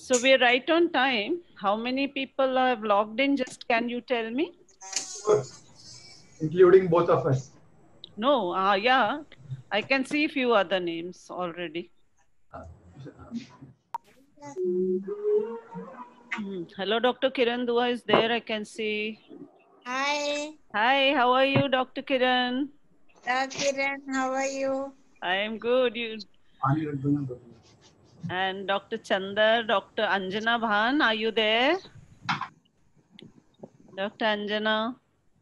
So we're right on time. How many people have logged in? Just can you tell me? Including both of us. No, yeah, I can see few other names already. Hello, Dr. Kiran Dua is there. I can see. Hi, Hi, how are you, Dr. Kiran? Kiran, how are you? I am good. You and Dr. Chandar, Dr. Anjana Bhan, are you there? Dr. Anjana.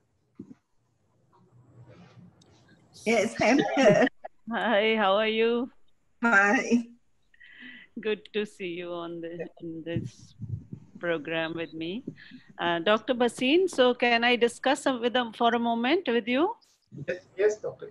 Yes, I'm here. Hi, how are you? Hi. Good to see you on in this program with me. Dr. Basin, so can I discuss with them for a moment with you? Yes, doctor.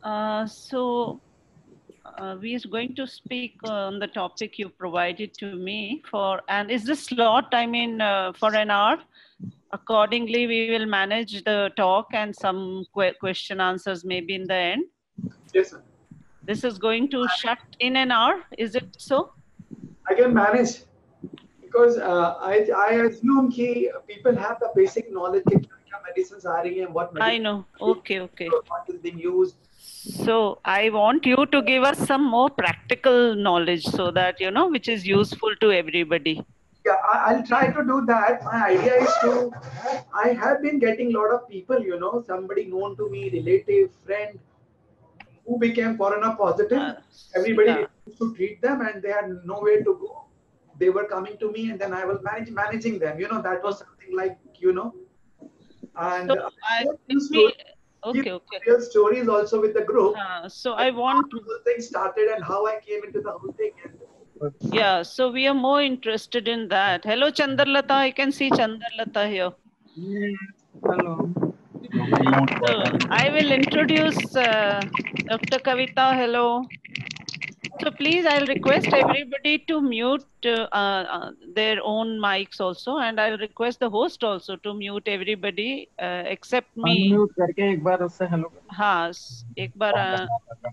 We are going to speak on the topic you provided to me for, and is this slot, I mean, for an hour? Accordingly, we will manage the talk and some question answers maybe in the end. Yes, sir. This is going to shut in an hour, is it so? I can manage because I assume कि people have the basic knowledge कि क्या medicines आ रही हैं, what I medicine, know, okay. what is being used. So I want you to give us some more practical knowledge so that, you know, which is useful to everybody. Yeah, I'll try to do that. My idea is to, I have been getting a lot of people, you know, somebody known to me, relative, friend, who became corona positive. Everybody Yeah. refused to treat them and they had nowhere to go. They were coming to me and then I was managing them. You know, that was something like, you know, and So I few let me, few okay. real stories also with the group. So I want, how the whole thing started and how I came into the whole thing. And yeah, so we are more interested in that. Hello, Chandralata. I can see Chandralata here. Hello. So I will introduce Dr. Kavita. Hello. So please, I'll request everybody to mute their own mics also, and I'll request the host also to mute everybody except me. Unmute करके एक बार उससे hello हाँ, एक बार.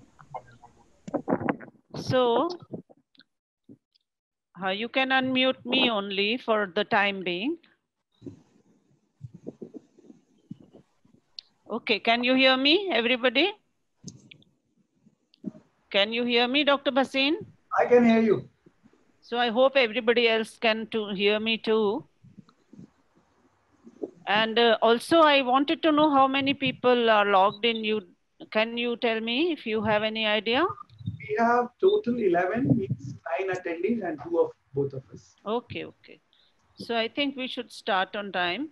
So you can unmute me only for the time being. Okay, can you hear me, everybody? Can you hear me, Dr. Bhasin? I can hear you. So I hope everybody else can hear me too. And also I wanted to know how many people are logged in. Can you tell me if you have any idea? We have total 11, means 9 attendees and 2 of both of us. Okay. So I think we should start on time.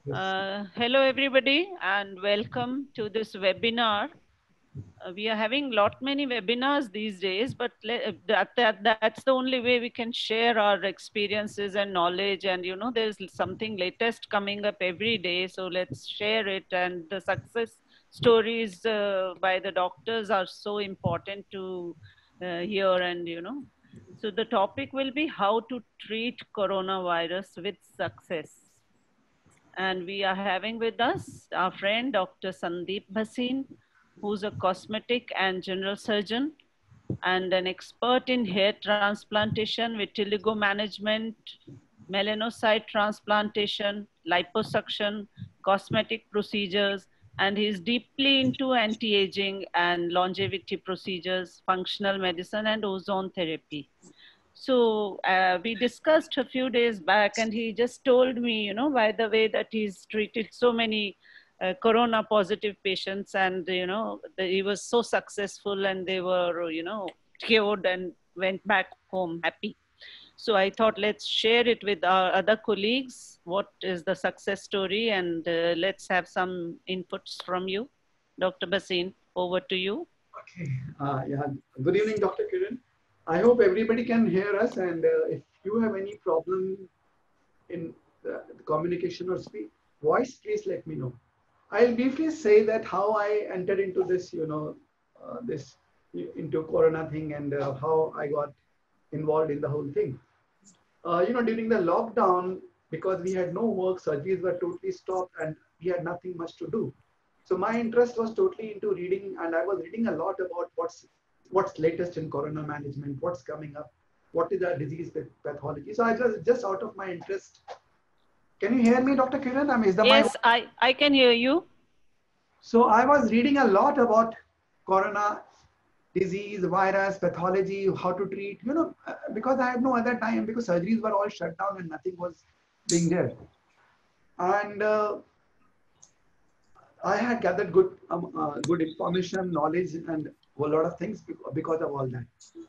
Hello, everybody, and welcome to this webinar. We are having many webinars these days, but that's the only way we can share our experiences and knowledge. And, you know, there's something latest coming up every day. So let's share it. And the success stories by the doctors are so important to hear. And, you know, so the topic will be how to treat coronavirus with success. And we are having with us our friend, Dr. Sandeep Bhasin, who's a cosmetic and general surgeon and an expert in hair transplantation, vitiligo management, melanocyte transplantation, liposuction, cosmetic procedures, and he's deeply into anti-aging and longevity procedures, functional medicine, and ozone therapy. So we discussed a few days back, and he just told me, you know, by the way, that he's treated so many corona positive patients, and you know, he was so successful, and they were, you know, cured and went back home happy. So I thought, let's share it with our other colleagues. What is the success story? And let's have some inputs from you. Dr. Basin, over to you. Okay. Yeah. Good evening, Dr. Kiran. I hope everybody can hear us. And if you have any problem in the communication or speak voice, please let me know. I'll briefly say that how I entered into this, you know, this into Corona thing and how I got involved in the whole thing. You know, during the lockdown, because we had no work, surgeries were totally stopped and we had nothing much to do. So my interest was totally into reading, and I was reading a lot about what's latest in corona management, what's coming up. what is the disease pathology. So I just out of my interest. Can you hear me, Dr. Kiran? I mean, is the Yes, I can hear you. So I was reading a lot about corona disease, virus, pathology, how to treat, because I had no other time because surgeries were all shut down and nothing was being there. And I had gathered good information, knowledge, and a lot of things because of all that.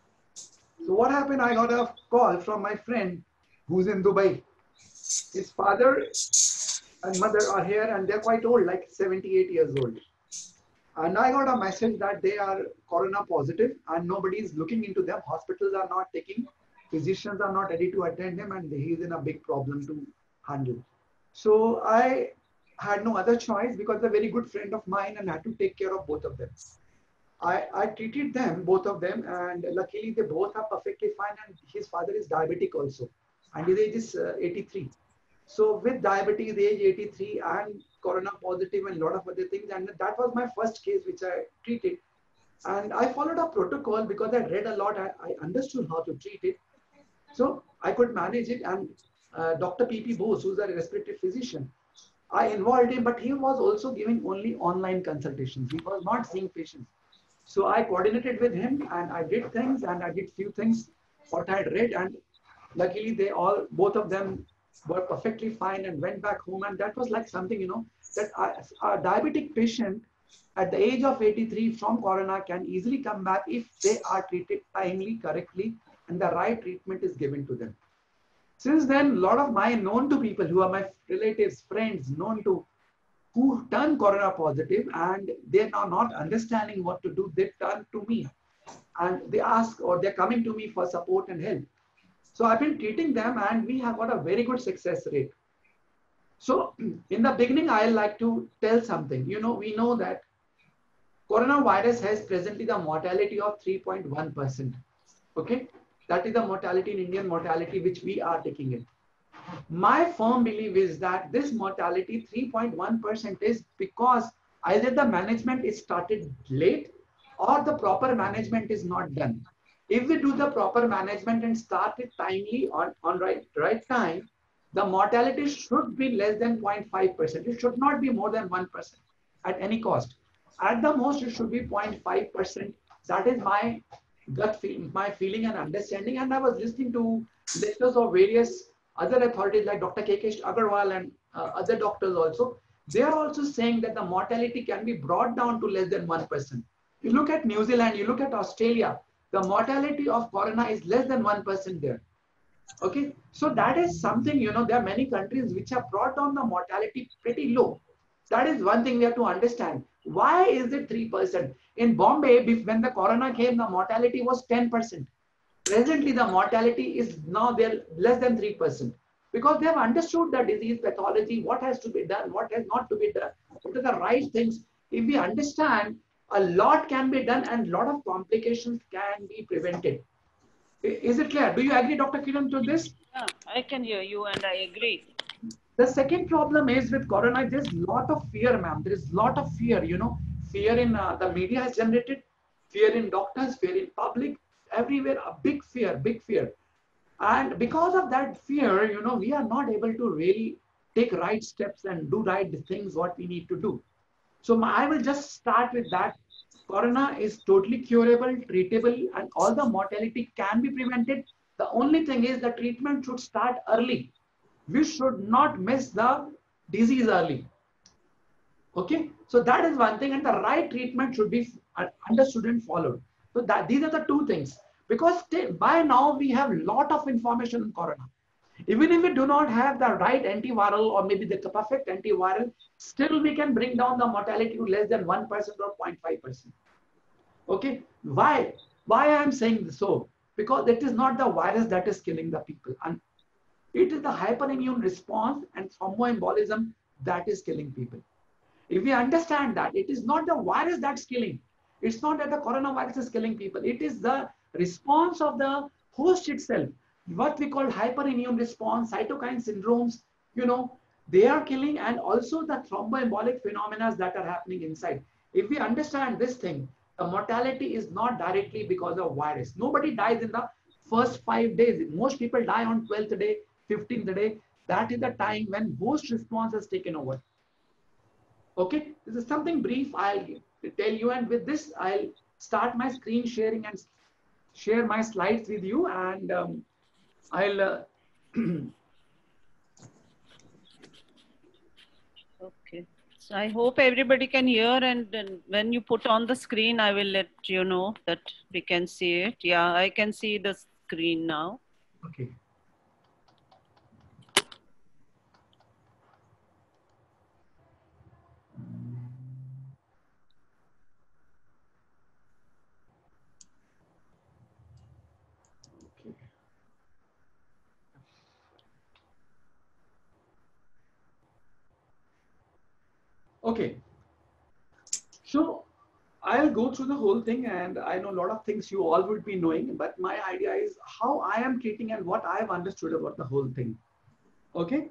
So what happened? I got a call from my friend who's in Dubai. His father and mother are here, and they're quite old, like 78 years old. And I got a message that they are corona positive, and nobody is looking into them. Hospitals are not taking, physicians are not ready to attend him, and he is in a big problem to handle. So I had no other choice because a very good friend of mine and had to take care of both of them. I treated them, both of them, and luckily they both are perfectly fine. And his father is diabetic also, and his age is 83. So with diabetes, age 83, and corona positive, and a lot of other things, and that was my first case which I treated. And I followed a protocol because I read a lot. I understood how to treat it, so I could manage it. And Dr. P.P. Bose, who's a respiratory physician, I involved him, but he was also giving only online consultations. He was not seeing patients. So I coordinated with him, and I did things, and I did few things what I had read, and luckily both of them were perfectly fine and went back home. And that was like something, that a diabetic patient at the age of 83 from corona can easily come back if they are treated timely, correctly, and the right treatment is given to them. Since then, a lot of my known to people who are my relatives, friends, who turn corona positive, and they're now not understanding what to do, they turn to me and they ask, or they're coming to me for support and help. So I've been treating them, and we have got a very good success rate. So in the beginning, I like to tell something. We know that coronavirus has presently the mortality of 3.1%. Okay, that is the mortality in Indian mortality which we are taking in. My firm belief is that this mortality 3.1% is because either the management is started late or the proper management is not done. If we do the proper management and start it timely on right time, the mortality should be less than 0.5%. It should not be more than 1% at any cost. At the most, it should be 0.5%. That is my gut feeling, my feeling and understanding. And I was listening to lectures of various other authorities like Dr. K.K. Agarwal and other doctors also. They are also saying that the mortality can be brought down to less than 1%. You look at New Zealand, you look at Australia, the mortality of corona is less than 1% there. Okay, so that is something, there are many countries which have brought down the mortality pretty low. That is one thing we have to understand. Why is it 3%? In Bombay, when the corona came, the mortality was 10%. Presently, the mortality is now there less than 3% because they have understood the disease pathology, what has to be done, what has not to be done, what are the right things. If we understand, a lot can be done and a lot of complications can be prevented. Is it clear? Do you agree, Dr. Kiran, to this? Yeah, I can hear you and I agree. The second problem is with corona, there's a lot of fear, ma'am. There is a lot of fear, fear in the media has generated, fear in doctors, fear in public, everywhere, a big fear, big fear. And because of that fear, we are not able to really take right steps and do right things, what we need to do. So I will just start with that. Corona is totally curable, treatable, and all the mortality can be prevented. The only thing is the treatment should start early. We should not miss the disease early. Okay, so that is one thing, and the right treatment should be understood and followed. So these are the two things. Because by now we have a lot of information on corona. Even if we do not have the right antiviral or maybe the perfect antiviral, still we can bring down the mortality to less than 1% or 0.5%. Okay, why I am saying so? Because it is not the virus that is killing the people, and it is the hyperimmune response and thromboembolism that is killing people. If we understand that it is not the virus that's killing, it's not that the coronavirus is killing people, it is the response of the host itself, what we call hyperimmune response, cytokine syndromes, they are killing, and also the thromboembolic phenomena that are happening inside. If we understand this thing, the mortality is not directly because of virus. Nobody dies in the first 5 days. Most people die on 12th day, 15th day. That is the time when most response has taken over. Okay, this is something brief I'll tell you, and with this I'll start my screen sharing and share my slides with you, and I'll Okay. So I hope everybody can hear, and then when you put on the screen, I will let you know that we can see it. Yeah, I can see the screen now. okay. Okay. Okay. So I'll go through the whole thing, and I know a lot of things you all would be knowing, but my idea is how I am treating and what I've understood about the whole thing. Okay.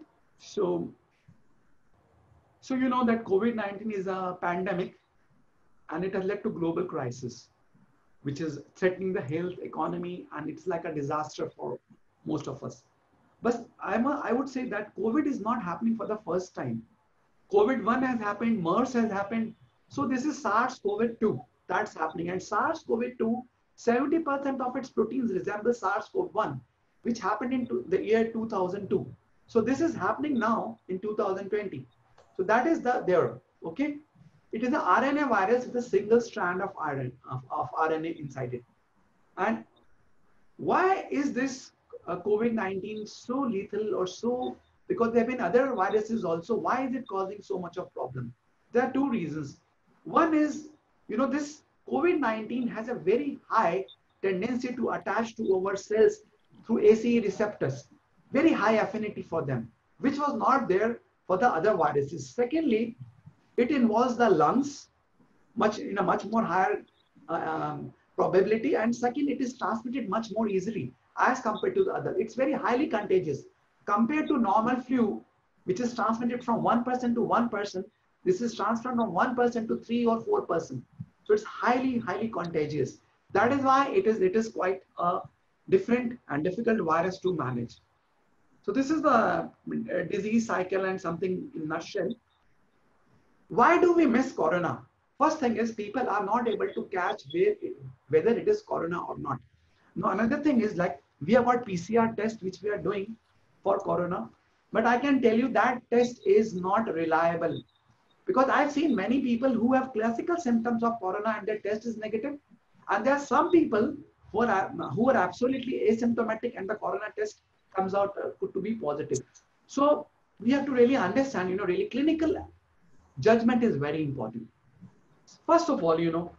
So you know that COVID-19 is a pandemic, and it has led to global crisis, which is threatening the health, economy, and it's like a disaster for most of us. But I would say that COVID is not happening for the first time. COVID-1 has happened, MERS has happened. So this is SARS-CoV-2 that's happening. And SARS-CoV-2, 70% of its proteins resemble SARS-CoV-1, which happened in the year 2002. So this is happening now in 2020. So that is there, okay? It is an RNA virus with a single strand of RNA inside it. And why is this COVID-19 so lethal or so, because there have been other viruses also, why is it causing so much of problem? There are two reasons. One is, you know, this COVID-19 has a very high tendency to attach to our cells through ACE receptors, very high affinity for them, which was not there for the other viruses. Secondly, it involves the lungs in a much more higher probability, and second, it is transmitted much more easily as compared to the other. It's very highly contagious compared to normal flu, which is transmitted from one person to one person. This is transferred from one person to 3 or 4%. So it's highly contagious. That is why it is quite a different and difficult virus to manage. So this is the disease cycle and something in a nutshell. Why do we miss corona? First thing is people are not able to catch whether it is corona or not. Now another thing is, like, we have got PCR test which we are doing for corona, but I can tell you that test is not reliable, because I've seen many people who have classical symptoms of corona and their test is negative, and there are some people who are absolutely asymptomatic and the corona test comes out to be positive. So we have to really understand, you know, really clinical judgment is very important. First of all, you know,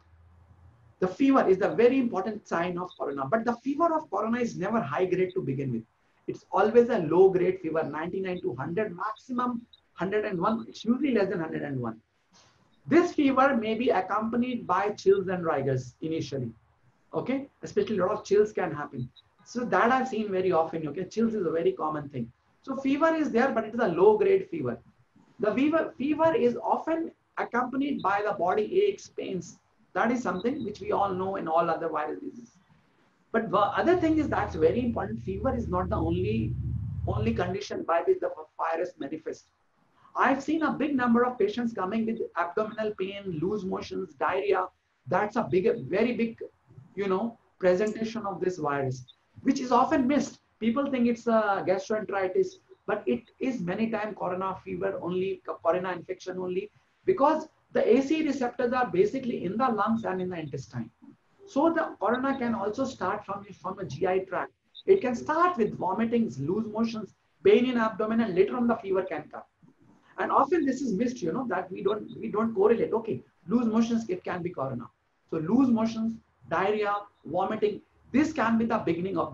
the fever is the very important sign of corona, but the fever of corona is never high grade to begin with. It's always a low grade fever, 99 to 100, maximum 101. It's usually less than 101. This fever may be accompanied by chills and rigors initially. Okay, especially a lot of chills can happen. So that I've seen very often. Okay, chills is a very common thing. So fever is there, but it is a low grade fever. The fever is often accompanied by the body aches, pains. That is something which we all know in all other viral diseases. But the other thing is that's very important. Fever is not the only condition by which the virus manifests. I've seen a big number of patients coming with abdominal pain, loose motions, diarrhea. That's a very big, you know, presentation of this virus, which is often missed. People think it's a gastroenteritis, but it is many times corona fever only, corona infection only, because the ACE receptors are basically in the lungs and in the intestine. So the corona can also start from a GI tract. It can start with vomitings, loose motions, pain in abdomen, and later on the fever can come. And often this is missed, you know, that we don't correlate. Okay, loose motions, it can be corona. So loose motions, diarrhea, vomiting, this can be the beginning of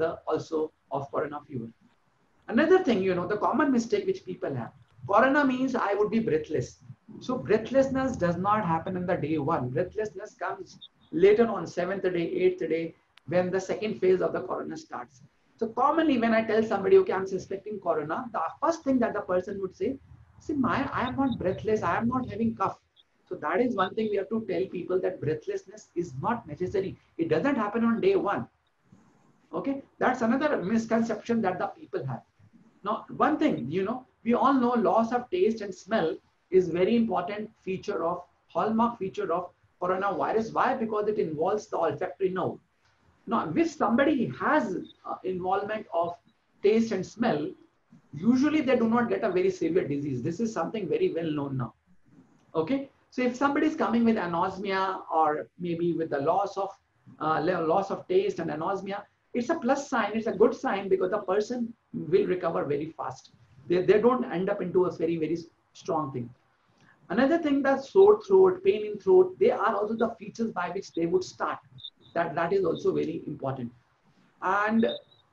of corona fever. Another thing, you know, the common mistake which people have, corona means I would be breathless. So breathlessness does not happen in the day one. Breathlessness comes later on, 7th day, 8th day, when the second phase of the corona starts. So commonly when I tell somebody, okay, I'm suspecting corona, the first thing that the person would say, see, I am not breathless, I am not having cough. So that is one thing we have to tell people, that breathlessness is not necessary. It doesn't happen on day one. Okay, that's another misconception that the people have. Now, one thing, we all know loss of taste and smell is very important feature of, hallmark feature of coronavirus. Why? Because it involves the olfactory nerve. Now, if somebody has involvement of taste and smell, usually they do not get a very severe disease. This is something very well known now. Okay, so if somebody is coming with anosmia or maybe with the loss of taste and anosmia, it's a plus sign. It's a good sign because the person will recover very fast. They don't end up into a very strong thing. Another thing, that sore throat, pain in throat, they are also the features by which they would start. That is also very important. And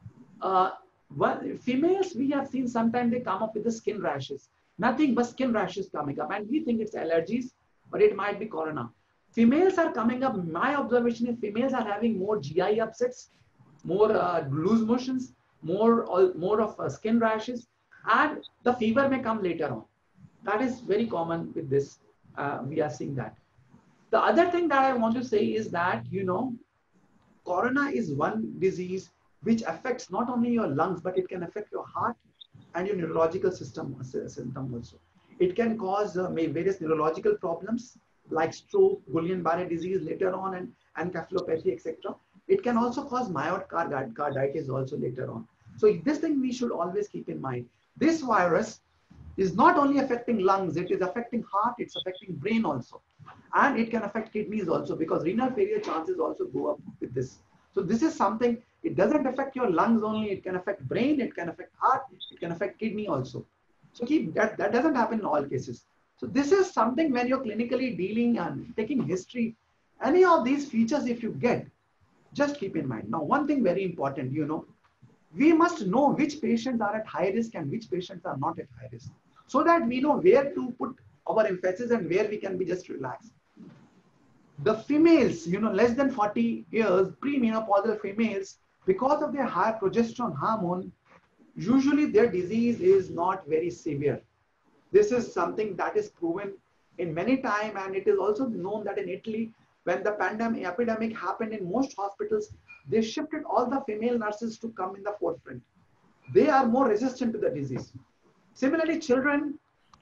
females, we have seen sometimes they come up with the skin rashes. Nothing but skin rashes coming up, and we think it's allergies, but it might be corona. Females are coming up. My observation is females are having more GI upsets, more loose motions, more of skin rashes, and the fever may come later on. That is very common with this. We are seeing that. The other thing that I want to say is that, corona is one disease which affects not only your lungs, but it can affect your heart and your neurological system also. It can cause various neurological problems like stroke, Guillain-Barré disease later on, and encephalopathy, etc. It can also cause myocarditis also later on. So this thing we should always keep in mind. This virus is not only affecting lungs, it is affecting heart, it's affecting brain also. And it can affect kidneys also, because renal failure chances also go up with this. So this is something, it doesn't affect your lungs only, it can affect brain, it can affect heart, it can affect kidney also. So keep that doesn't happen in all cases. So this is something when you're clinically dealing and taking history, any of these features if you get, just keep in mind. Now, one thing very important, we must know which patients are at high risk and which patients are not at high risk, so that we know where to put our emphasis and where we can be just relaxed. The females, less than 40 years, premenopausal females, because of their high progesterone hormone, usually their disease is not very severe. This is something that is proven in many times, and it is also known that in Italy, when the epidemic happened in most hospitals, they shifted all the female nurses to come in the forefront. They are more resistant to the disease. Similarly, children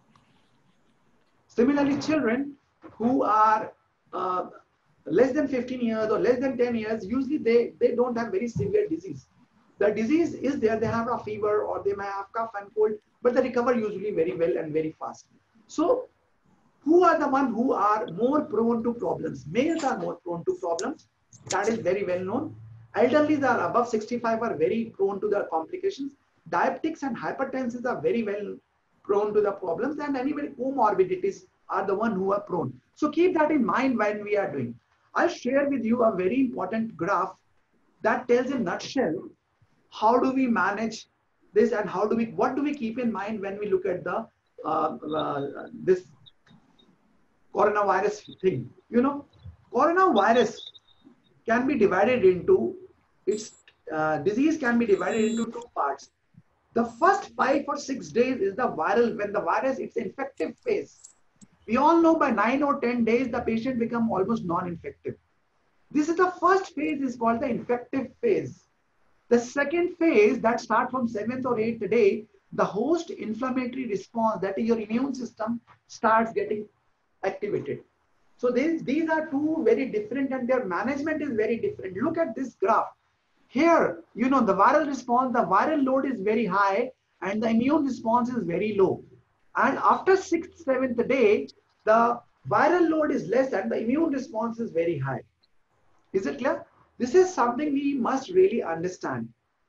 who are less than 15 years or less than 10 years, usually they don't have very severe disease. The disease is there, they have a fever or they may have cough and cold, but they recover usually very well and very fast. So who are the ones who are more prone to problems? Males are more prone to problems. That is very well known. Elderly are above 65 are very prone to the complications. Diabetics and hypertensives are very well prone to the problems, and anybody comorbidities are the one who are prone. So keep that in mind when we are doing. I'll share with you a very important graph that tells in a nutshell how do we manage this and what do we keep in mind when we look at the this coronavirus thing. Coronavirus can be divided into disease can be divided into two parts. The first 5 or 6 days is when the virus, its infective phase. We all know by 9 or 10 days, the patient become almost non-infective. This is the first phase, is called the infective phase. The second phase that starts from 7th or 8th day, the host inflammatory response, that is your immune system, starts getting activated. So these are two very different, and their management is very different. Look at this graph. Here, the viral response, the viral load is very high and the immune response is very low. And after 6th, 7th day, the viral load is less and the immune response is very high. Is it clear? This is something we must really understand.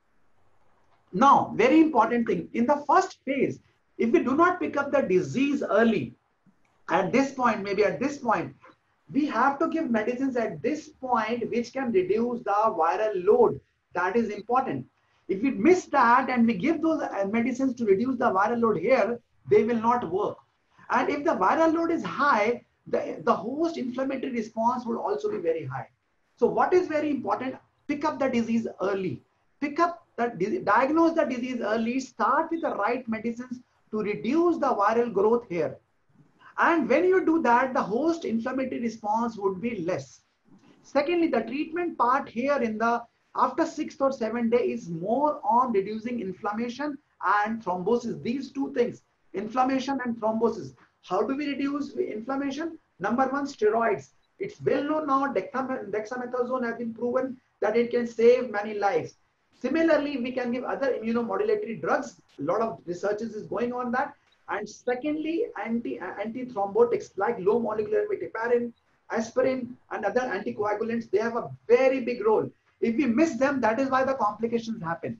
Now, very important thing, in the first phase, if we do not pick up the disease early, at this point, maybe at this point, we have to give medicines at this point which can reduce the viral load. That is important. If we miss that and we give those medicines to reduce the viral load here, they will not work. And if the viral load is high, the host inflammatory response will also be very high. So what is very important? Pick up the disease early. Diagnose the disease early. Start with the right medicines to reduce the viral growth here. And when you do that, the host inflammatory response would be less. Secondly, the treatment part here in the after 6th or 7th day is more on reducing inflammation and thrombosis. These two things, inflammation and thrombosis. How do we reduce inflammation? Number one, steroids. It's well known now, dexamethasone has been proven that it can save many lives. Similarly, we can give other immunomodulatory drugs. A lot of researches is going on that. And secondly, antithrombotics like low molecular weight heparin, aspirin, and other anticoagulants, they have a very big role. If we miss them, that is why the complications happen.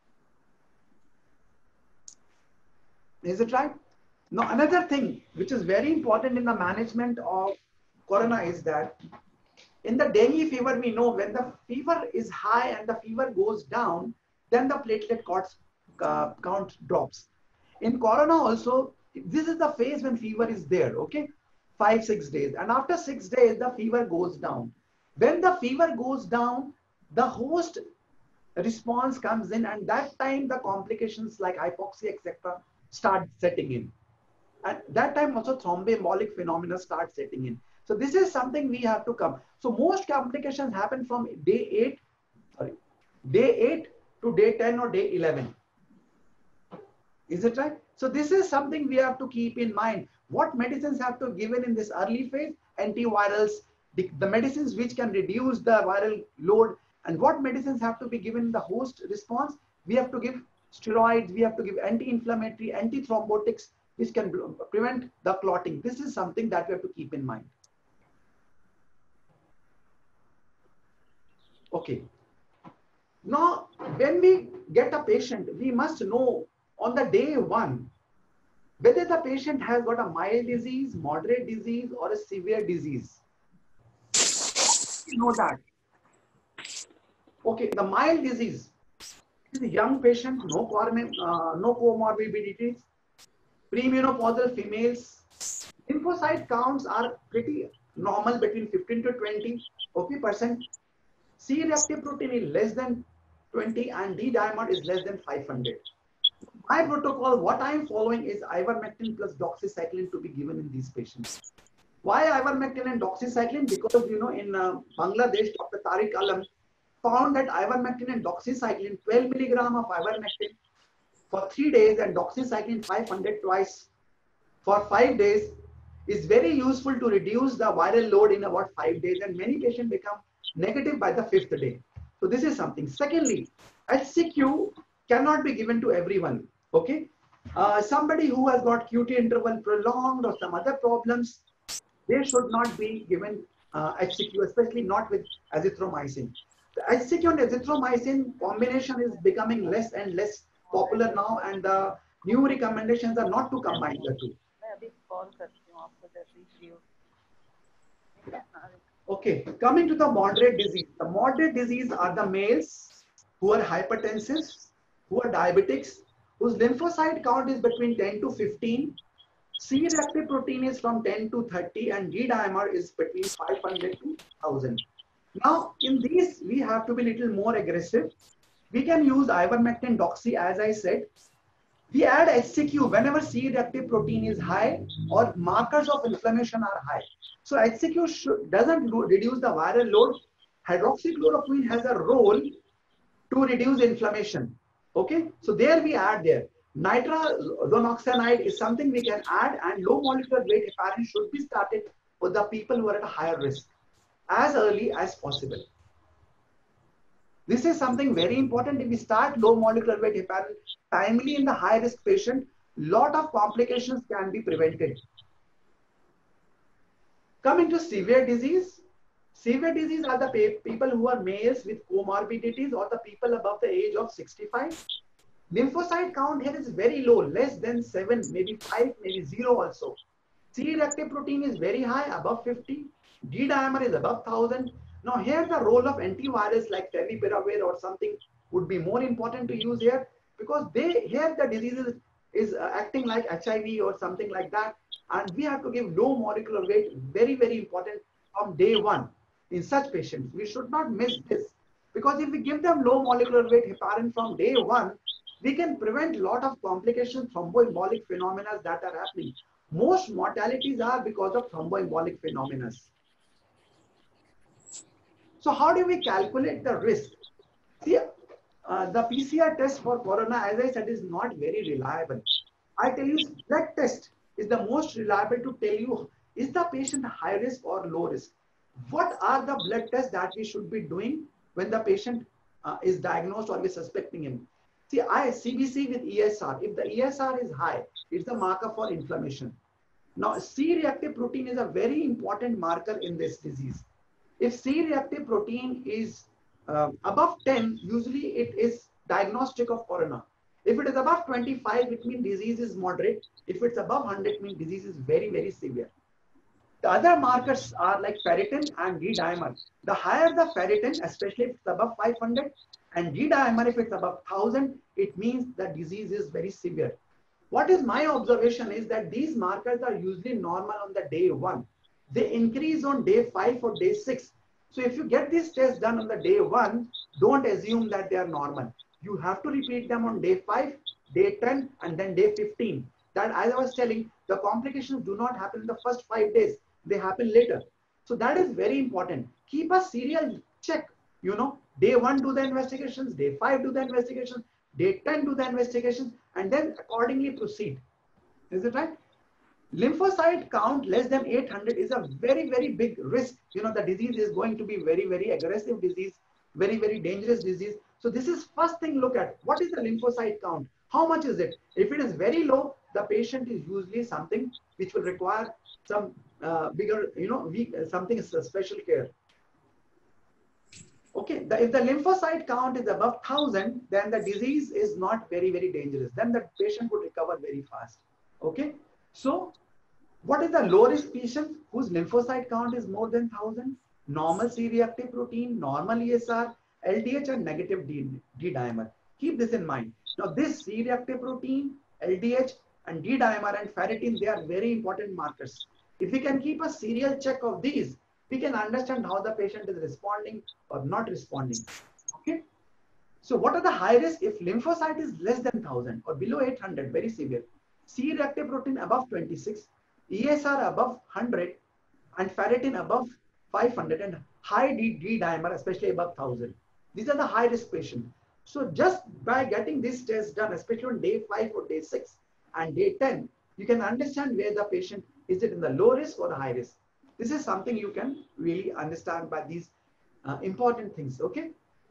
Is it right? Now, another thing which is very important in the management of corona is that in the dengue fever, we know when the fever is high and the fever goes down, then the platelet count drops. In corona also, this is the phase when fever is there, okay? 5-6 days. And after 6 days, the fever goes down. When the fever goes down, the host response comes in, and that time the complications like hypoxia, etc. start setting in. And that time also thromboembolic phenomena start setting in. So this is something we have to come. So most complications happen from day 8 to day 10 or day 11. Is it right? So this is something we have to keep in mind. What medicines have to be given in this early phase? Antivirals, the medicines which can reduce the viral load, and what medicines have to be given in the host response? We have to give steroids, we have to give anti-inflammatory, antithrombotics, which can prevent the clotting. This is something that we have to keep in mind. Okay. Now, when we get a patient, we must know on the day 1 whether the patient has got a mild disease, moderate disease, or a severe disease. We know that. Okay, the mild disease is a young patient, no comorbidities, premenopausal females. Lymphocyte counts are pretty normal between 15 to 20 percent. C-reactive protein is less than 20 and D-dimer is less than 500. My protocol, what I am following is ivermectin plus doxycycline to be given in these patients. Why ivermectin and doxycycline? Because in Bangladesh, Dr. Tariq Alam found that ivermectin and doxycycline, 12 milligram of ivermectin for 3 days and doxycycline 500 twice for 5 days is very useful to reduce the viral load in about 5 days, and many patients become negative by the 5th day. So this is something. Secondly, HCQ cannot be given to everyone. Okay, somebody who has got QT interval prolonged or some other problems, they should not be given HCQ, especially not with azithromycin. The HCQ and azithromycin combination is becoming less and less popular now, and the new recommendations are not to combine the two. Okay, coming to the moderate disease. The moderate disease are the males who are hypertensive, who are diabetics, whose lymphocyte count is between 10 to 15. C-reactive protein is from 10 to 30 and D-dimer is between 500 to 1000. Now, in these, we have to be a little more aggressive. We can use ivermectin, doxy, as I said. We add HCQ whenever C-reactive protein is high or markers of inflammation are high. So HCQ doesn't reduce the viral load. Hydroxychloroquine has a role to reduce inflammation. Okay, so there we add there. Nitrozonoxanide is something we can add, and low molecular weight heparin should be started for the people who are at a higher risk as early as possible. This is something very important. If we start low molecular weight heparin timely in the high risk patient, lot of complications can be prevented. Coming to severe disease. Severe disease are the people who are males with comorbidities or the people above the age of 65. Lymphocyte count here is very low, less than 7, maybe 5, maybe 0 also. C-reactive protein is very high, above 50. D-dimer is above 1000. Now here the role of antivirals like favipiravir or something would be more important to use here, because here the disease is acting like HIV or something like that, and we have to give low molecular weight, very, very important from day 1 in such patients. We should not miss this, because if we give them low molecular weight heparin from day 1, we can prevent a lot of complications, thromboembolic phenomena that are happening. Most mortalities are because of thromboembolic phenomena. So how do we calculate the risk? See, the PCR test for corona, as I said, is not very reliable. I tell you, blood test is the most reliable to tell you, is the patient high risk or low risk? What are the blood tests that we should be doing when the patient is diagnosed or we're suspecting him? See, CBC with ESR. If the ESR is high, it's the marker for inflammation. Now, C-reactive protein is a very important marker in this disease. If C-reactive protein is above 10, usually it is diagnostic of corona. If it is above 25, it means disease is moderate. If it's above 100, it means disease is very, very severe. The other markers are like ferritin and D-dimer. The higher the ferritin, especially if it's above 500, and D-dimer, if it's above 1000, it means the disease is very severe. What is my observation is that these markers are usually normal on the day 1. They increase on day 5 or day 6. So if you get these tests done on the day 1, don't assume that they are normal. You have to repeat them on day 5, day 10, and then day 15. That, as I was telling, the complications do not happen in the first 5 days. They happen later. So that is very important. Keep a serial check. You know, day 1 do the investigations, day 5 do the investigations, day 10 do the investigations, and then accordingly proceed. Is it right? Lymphocyte count less than 800 is a very, very big risk. You know, the disease is going to be very, very aggressive disease, very, very dangerous disease. So this is first thing look at. What is the lymphocyte count? How much is it? If it is very low, the patient is usually something which will require some bigger, you know, something special care. Okay, if the lymphocyte count is above 1000, then the disease is not very, very dangerous. Then the patient would recover very fast. Okay, so what is the low risk patient whose lymphocyte count is more than 1000? Normal C-reactive protein, normal ESR, LDH, and negative D-dimer. Keep this in mind. Now, this C-reactive protein, LDH, and D-dimer and ferritin, they are very important markers. If we can keep a serial check of these, we can understand how the patient is responding or not responding. Okay. So what are the high risk? If lymphocyte is less than 1000 or below 800, very severe. C-reactive protein above 26, ESR above 100, and ferritin above 500, and high D-dimer, especially above 1000. These are the high risk patients. So just by getting this test done, especially on day 5 or day 6 and day 10, you can understand where the patient is, it in the low risk or the high risk. This is something you can really understand by these important things. Okay.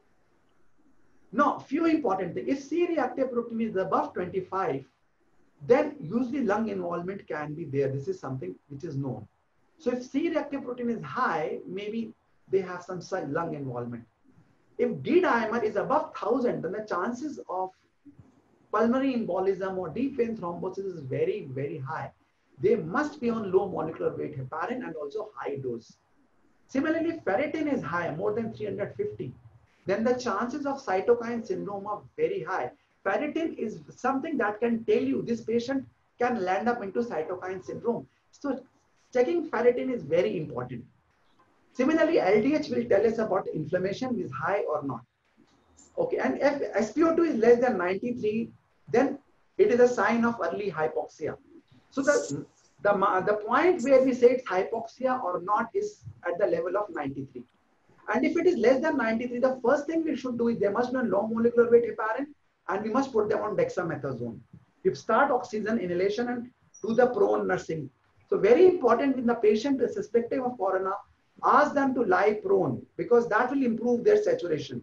Now, few important things. If C-reactive protein is above 25, then usually lung involvement can be there. This is something which is known. So if C-reactive protein is high, maybe they have some lung involvement. If D-dimer is above 1000, then the chances of pulmonary embolism or deep vein thrombosis is very, very high. They must be on low molecular weight heparin and also high dose. Similarly, if ferritin is high, more than 350, then the chances of cytokine syndrome are very high. Ferritin is something that can tell you this patient can land up into cytokine syndrome. So checking ferritin is very important. Similarly, LDH will tell us about inflammation is high or not. Okay, and if SpO2 is less than 93, then it is a sign of early hypoxia. So the point where we say it's hypoxia or not is at the level of 93. And if it is less than 93, the first thing we should do is they must be on low molecular weight heparin, and we must put them on dexamethasone. You start oxygen inhalation and do the prone nursing. So very important when the patient is suspected of corona, ask them to lie prone because that will improve their saturation.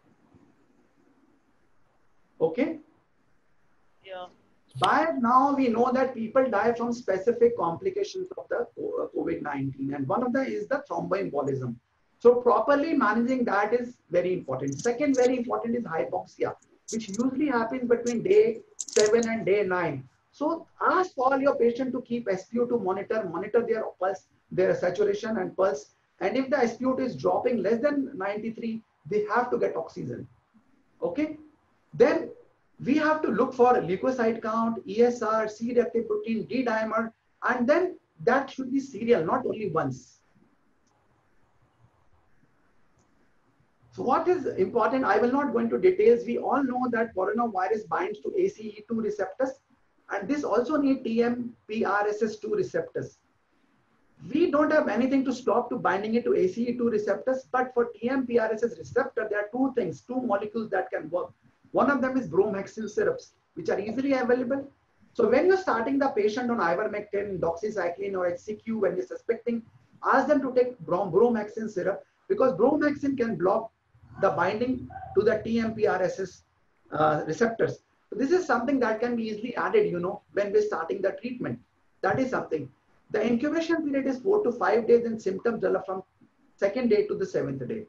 Okay? Yeah. By now, we know that people die from specific complications of the COVID-19, and one of them is the thromboembolism. So properly managing that is very important. Second, very important is hypoxia, which usually happens between day 7 and day 9. So ask all your patient to keep SpO2 monitor their pulse, their saturation and pulse. And if the SpO2 is dropping less than 93, they have to get oxygen. Okay. Then we have to look for leukocyte count, ESR, C-reactive protein, D-dimer, and then that should be serial, not only once. So what is important, I will not go into details. We all know that coronavirus binds to ACE2 receptors, and this also need TMPRSS2 receptors. we don't have anything to stop to binding it to ACE2 receptors, but for TMPRSS receptor, there are two things, two molecules that can work. One of them is bromhexin syrups, which are easily available. So when you're starting the patient on ivermectin, doxycycline, or HCQ, when you're suspecting, ask them to take bromhexin syrup, because bromhexin can block the binding to the TMPRSS receptors. So this is something that can be easily added, you know, when we're starting the treatment. That is something. The incubation period is 4 to 5 days, and symptoms develop from 2nd day to the 7th day.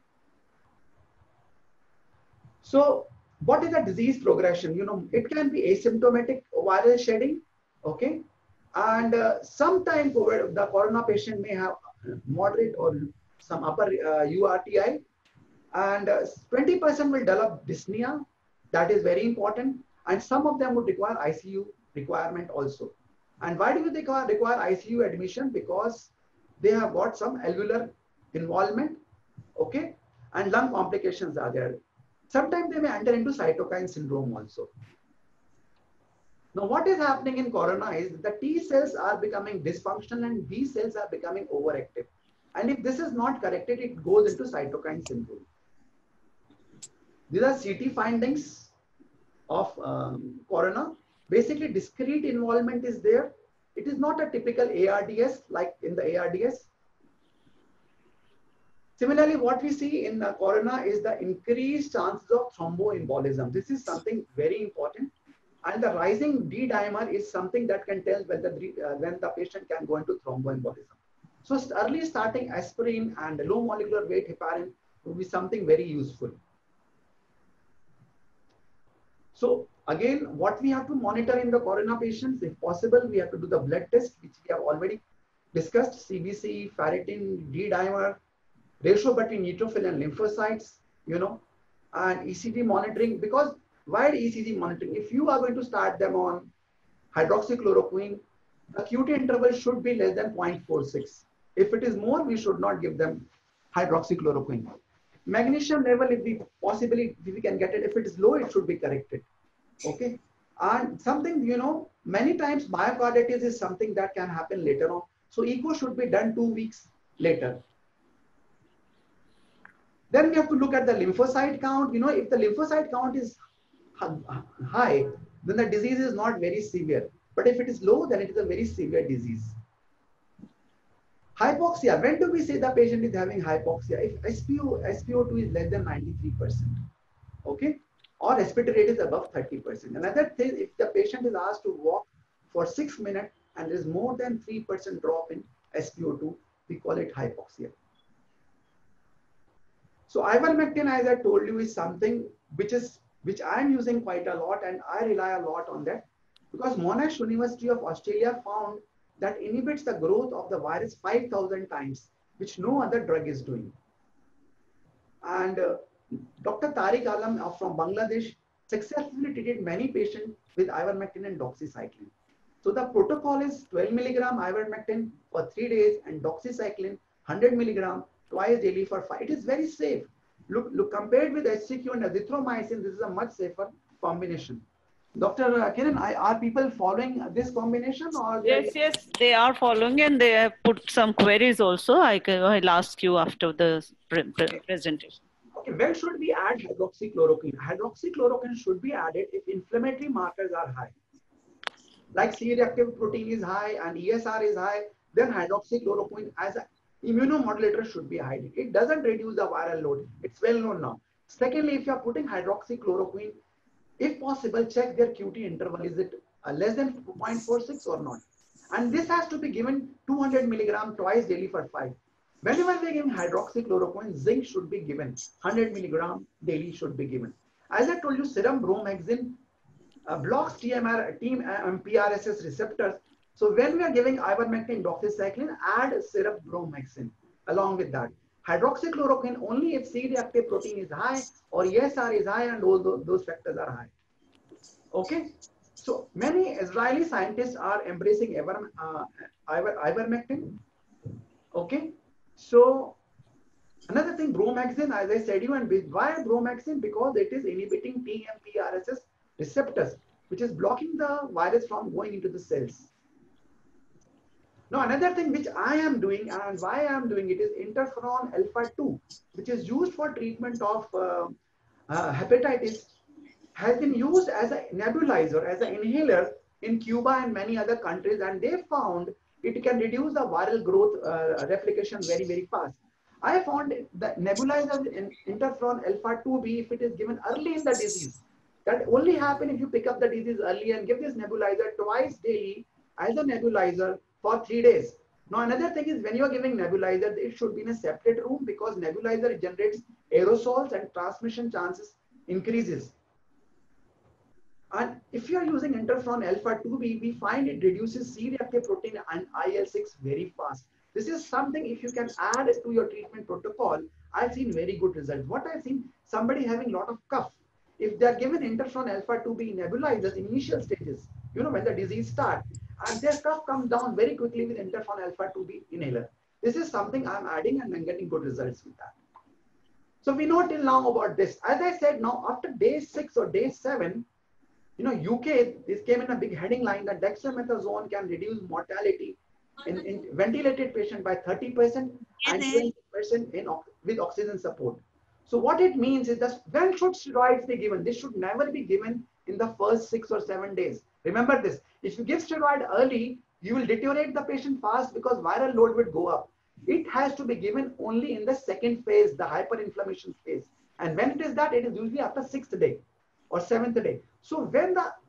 So what is the disease progression? You know, it can be asymptomatic viral shedding, okay? And sometimes the corona patient may have moderate or some upper URTI, and 20% will develop dyspnea. That is very important. And some of them would require ICU requirement also. And why do they require ICU admission? Because they have got some alveolar involvement, okay? And lung complications are there. Sometimes they may enter into cytokine syndrome also. Now, what is happening in corona is the T cells are becoming dysfunctional and B cells are becoming overactive. And if this is not corrected, it goes into cytokine syndrome. These are CT findings of corona. Basically, discrete involvement is there. It is not a typical ARDS like in the ARDS. Similarly, what we see in corona is the increased chances of thromboembolism. This is something very important. And the rising D dimer is something that can tell when the patient can go into thromboembolism. So early starting aspirin and low molecular weight heparin would be something very useful. So again, what we have to monitor in the corona patients, if possible, we have to do the blood test, which we have already discussed, CBC, ferritin, D dimer, ratio between neutrophil and lymphocytes, you know, and ECG monitoring. Because why ECG monitoring? If you are going to start them on hydroxychloroquine, the QT interval should be less than 0.46. If it is more, we should not give them hydroxychloroquine. Magnesium level, if we can get it, if it is low, it should be corrected. Okay. And something, you know, many times myocarditis is something that can happen later on. So echo should be done 2 weeks later. Then we have to look at the lymphocyte count. You know, if the lymphocyte count is high, then the disease is not very severe. But if it is low, then it is a very severe disease. Hypoxia. When do we say the patient is having hypoxia? If SpO2 is less than 93%, okay, or respiratory rate is above 30%. Another thing, if the patient is asked to walk for 6 minutes and there is more than 3% drop in SpO2, we call it hypoxia. So ivermectin, as I told you, is something which I am using quite a lot, and I rely a lot on that, because Monash University of Australia found that inhibits the growth of the virus 5,000 times, which no other drug is doing. And Dr. Tariq Alam from Bangladesh successfully treated many patients with ivermectin and doxycycline. So the protocol is 12 milligram ivermectin for 3 days and doxycycline 100 milligram twice daily for 5. It is very safe. Look, compared with HCQ and azithromycin, this is a much safer combination. Dr. Kiran, are people following this combination? Or Yes, they are following, and they have put some queries also. I'll ask you after the presentation. Okay, when should we add hydroxychloroquine? Hydroxychloroquine should be added if inflammatory markers are high. Like C-reactive protein is high and ESR is high, then hydroxychloroquine as an immunomodulator should be added. It doesn't reduce the viral load. It's well known now. Secondly, if you are putting hydroxychloroquine, if possible, check their QT interval. Is it less than 0.46 or not? And this has to be given 200 milligram twice daily for 5. Whenever we give hydroxychloroquine, zinc should be given. 100 milligram daily should be given. As I told you, serum bromhexin blocks TMPRSS receptors. So when we are giving ivermectin, doxycycline, add serum bromhexin along with that. Hydroxychloroquine only if C-reactive protein is high or ESR is high and all those factors are high. Okay. So many Israeli scientists are embracing ivermectin. Okay. So another thing, bromhexin, as I said you, and why bromhexin? Because it is inhibiting TMPRSS receptors, which is blocking the virus from going into the cells. Now, another thing which I am doing and why I am doing it is interferon alpha 2, which is used for treatment of hepatitis, has been used as a nebulizer, as an inhaler in Cuba and many other countries, and they found it can reduce the viral growth replication very, very fast. I found that nebulizer in interferon alpha 2b, if it is given early in the disease, that only happen if you pick up the disease early and give this nebulizer twice daily as a nebulizer for 3 days. Now, another thing is when you are giving nebulizer, it should be in a separate room because nebulizer generates aerosols and transmission chances increases. And if you are using interferon alpha 2b, we find it reduces C-reactive protein and IL-6 very fast. This is something if you can add it to your treatment protocol, I've seen very good results. What I've seen, somebody having a lot of cough, if they are given interferon alpha 2b nebulizers in initial stages, you know, when the disease starts, and their cough comes down very quickly with interferon alpha 2b inhaler. This is something I'm adding and I'm getting good results with that. So we know till now about this. As I said, now after day 6 or day 7, you know, UK, this came in a big heading line that dexamethasone can reduce mortality in ventilated patient by 30% and 20% with oxygen support. So what it means is that when should steroids be given? This should never be given in the first 6 or 7 days. Remember this, if you give steroid early, you will deteriorate the patient fast because viral load will go up. It has to be given only in the second phase, the hyperinflammation phase. And when it is that, it is usually after 6th day or 7th day. So when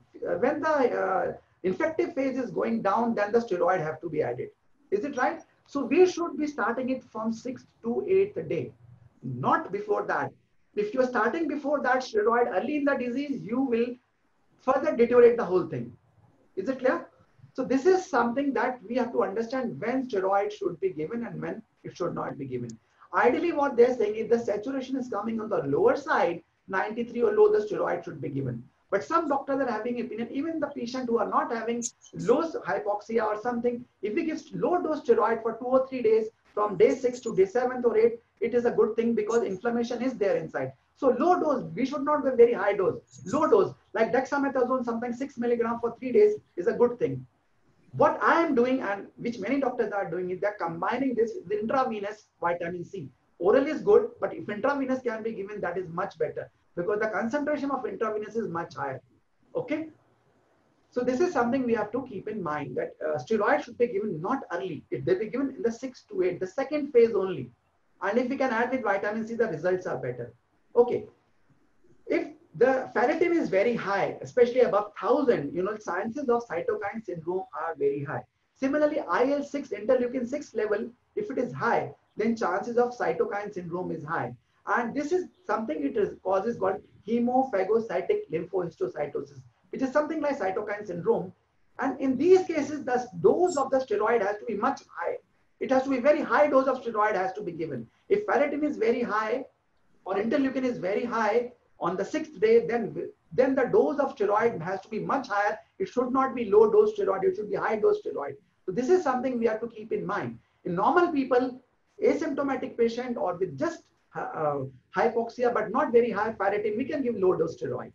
the infective phase is going down, then the steroid have to be added. Is it right? So we should be starting it from 6th to 8th day, not before that. If you are starting before that steroid early in the disease, you will further deteriorate the whole thing. Is it clear? So this is something that we have to understand when steroid should be given and when it should not be given. Ideally, what they're saying is the saturation is coming on the lower side, 93 or low, the steroid should be given. But some doctors are having opinion, even the patient who are not having low hypoxia or something, if we give low dose steroid for 2 or 3 days, from day 6 to day 7th or 8th, it is a good thing because inflammation is there inside. So low dose, we should not give very high dose. Low dose, like dexamethasone, sometimes 6 milligram for 3 days is a good thing. What I am doing, and which many doctors are doing, is they're combining this with intravenous vitamin C. Oral is good, but if intravenous can be given, that is much better because the concentration of intravenous is much higher. Okay. So this is something we have to keep in mind, that steroid should be given not early. If they be given in the 6 to 8, the second phase only. And if we can add with vitamin C, the results are better. Okay. If the ferritin is very high, especially above 1000, you know, chances of cytokine syndrome are very high. Similarly, IL-6, interleukin 6 level, if it is high, then chances of cytokine syndrome is high. And this is something it is causes called hemophagocytic lymphohistiocytosis, which is something like cytokine syndrome. And in these cases, the dose of the steroid has to be much high. It has to be very high dose of steroid has to be given. If ferritin is very high or interleukin is very high on the 6th day, then the dose of steroid has to be much higher. It should not be low dose steroid. It should be high dose steroid. So this is something we have to keep in mind. In normal people, asymptomatic patient or with just hypoxia but not very high ferritin, we can give low dose steroid.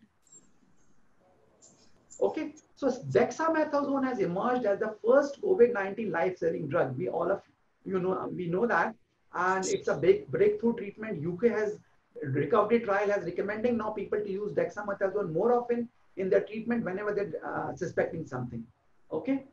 Okay, so dexamethasone has emerged as the first COVID-19 life-saving drug. We know that, and it's a big breakthrough treatment. UK has recovery trial has recommending now people to use dexamethasone more often in their treatment whenever they're suspecting something. Okay,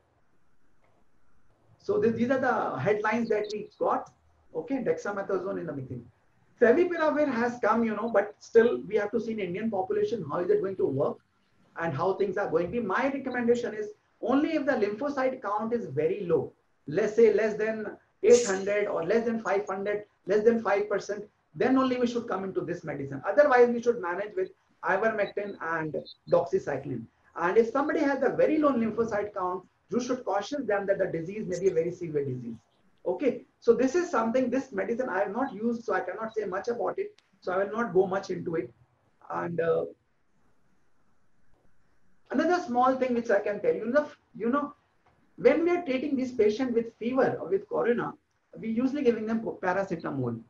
so these are the headlines that we got. Okay, dexamethasone in the beginning. Favipiravir has come, you know, but still we have to see in Indian population how is it going to work and how things are going to be. My recommendation is only if the lymphocyte count is very low, let's say less than 800 or less than 500, less than 5%, then only we should come into this medicine. Otherwise, we should manage with ivermectin and doxycycline. And if somebody has a very low lymphocyte count, you should caution them that the disease may be a very severe disease. Okay, so this is something, this medicine I have not used, so I cannot say much about it. So I will not go much into it. And another small thing which I can tell you, when we are treating this patient with fever or with corona, we usually giving them paracetamol.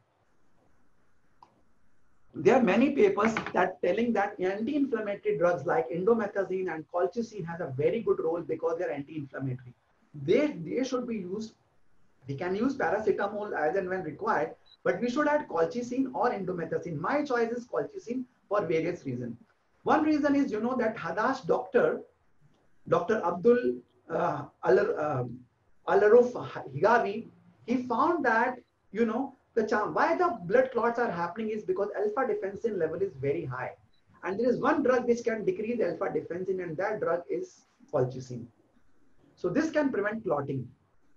There are many papers that telling that anti-inflammatory drugs like indomethacin and colchicine has a very good role because they are anti-inflammatory. they should be used. We can use paracetamol as and when required, but we should add colchicine or indomethacin. My choice is colchicine for various reasons. One reason is, that Hadash doctor, Dr. Abdul Alaruf Higavi, he found that, why the blood clots are happening is because alpha defensin level is very high. And there is one drug which can decrease alpha defensin, and that drug is colchicine. So this can prevent clotting.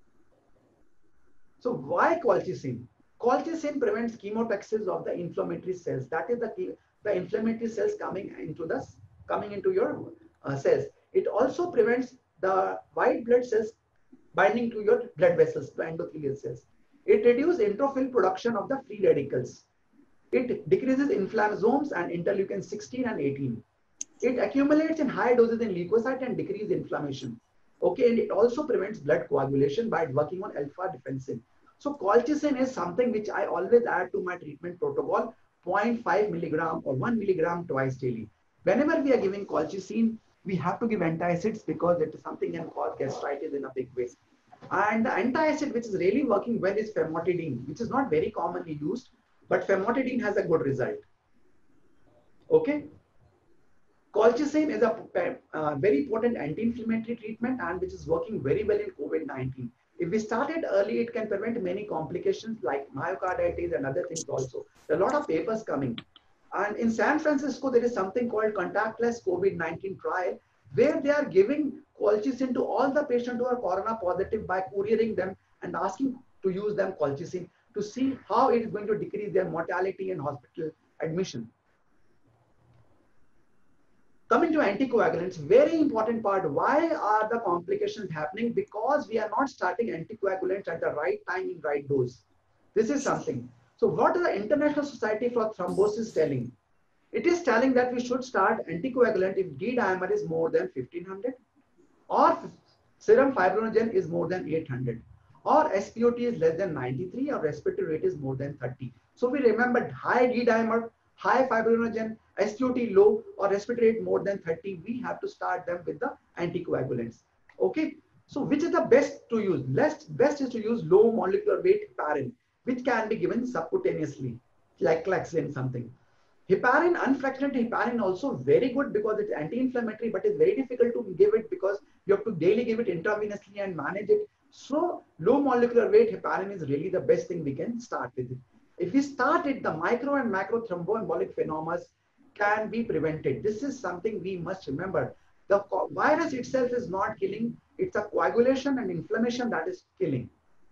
So why colchicine? Colchicine prevents chemotaxis of the inflammatory cells. That is the inflammatory cells coming into your cells. It also prevents the white blood cells binding to your blood vessels, the endothelial cells. It reduces neutrophil production of the free radicals. It decreases inflammasomes and interleukin 16 and 18. It accumulates in high doses in leukocyte and decreases inflammation. Okay, and it also prevents blood coagulation by working on alpha defensin. So colchicine is something which I always add to my treatment protocol, 0.5 milligram or 1 milligram twice daily. Whenever we are giving colchicine, we have to give antacids because it is something that can cause gastritis in a big way. And the antacid which is really working well is famotidine, which is not very commonly used, but famotidine has a good result. Okay. Colchicine is a very potent anti-inflammatory treatment and which is working very well in COVID-19. If we start it early, it can prevent many complications like myocarditis and other things also. There are a lot of papers coming. And in San Francisco, there is something called contactless COVID-19 trial, where they are giving colchicine to all the patients who are corona positive by couriering them and asking to use them colchicine to see how it is going to decrease their mortality and hospital admission. Coming to anticoagulants, very important part. Why are the complications happening? Because we are not starting anticoagulants at the right time in right dose. This is something. So what is the International Society for Thrombosis telling? It is telling that we should start anticoagulant if D dimer is more than 1500 or serum fibrinogen is more than 800 or SpOT is less than 93 or respiratory rate is more than 30. So we remembered high D dimer, high fibrinogen, SpOT low or respiratory rate more than 30, we have to start them with the anticoagulants. Okay. So which is the best to use? Best is to use low molecular weight heparin, which can be given subcutaneously, like Claxin something. Heparin, unfractionated heparin also very good because it's anti-inflammatory, but it's very difficult to give it because you have to daily give it intravenously and manage it. So low molecular weight heparin is really the best thing we can start with it. If we start it, the micro and macro thromboembolic phenomena can be prevented. This is something we must remember. The virus itself is not killing. It's a coagulation and inflammation that is killing.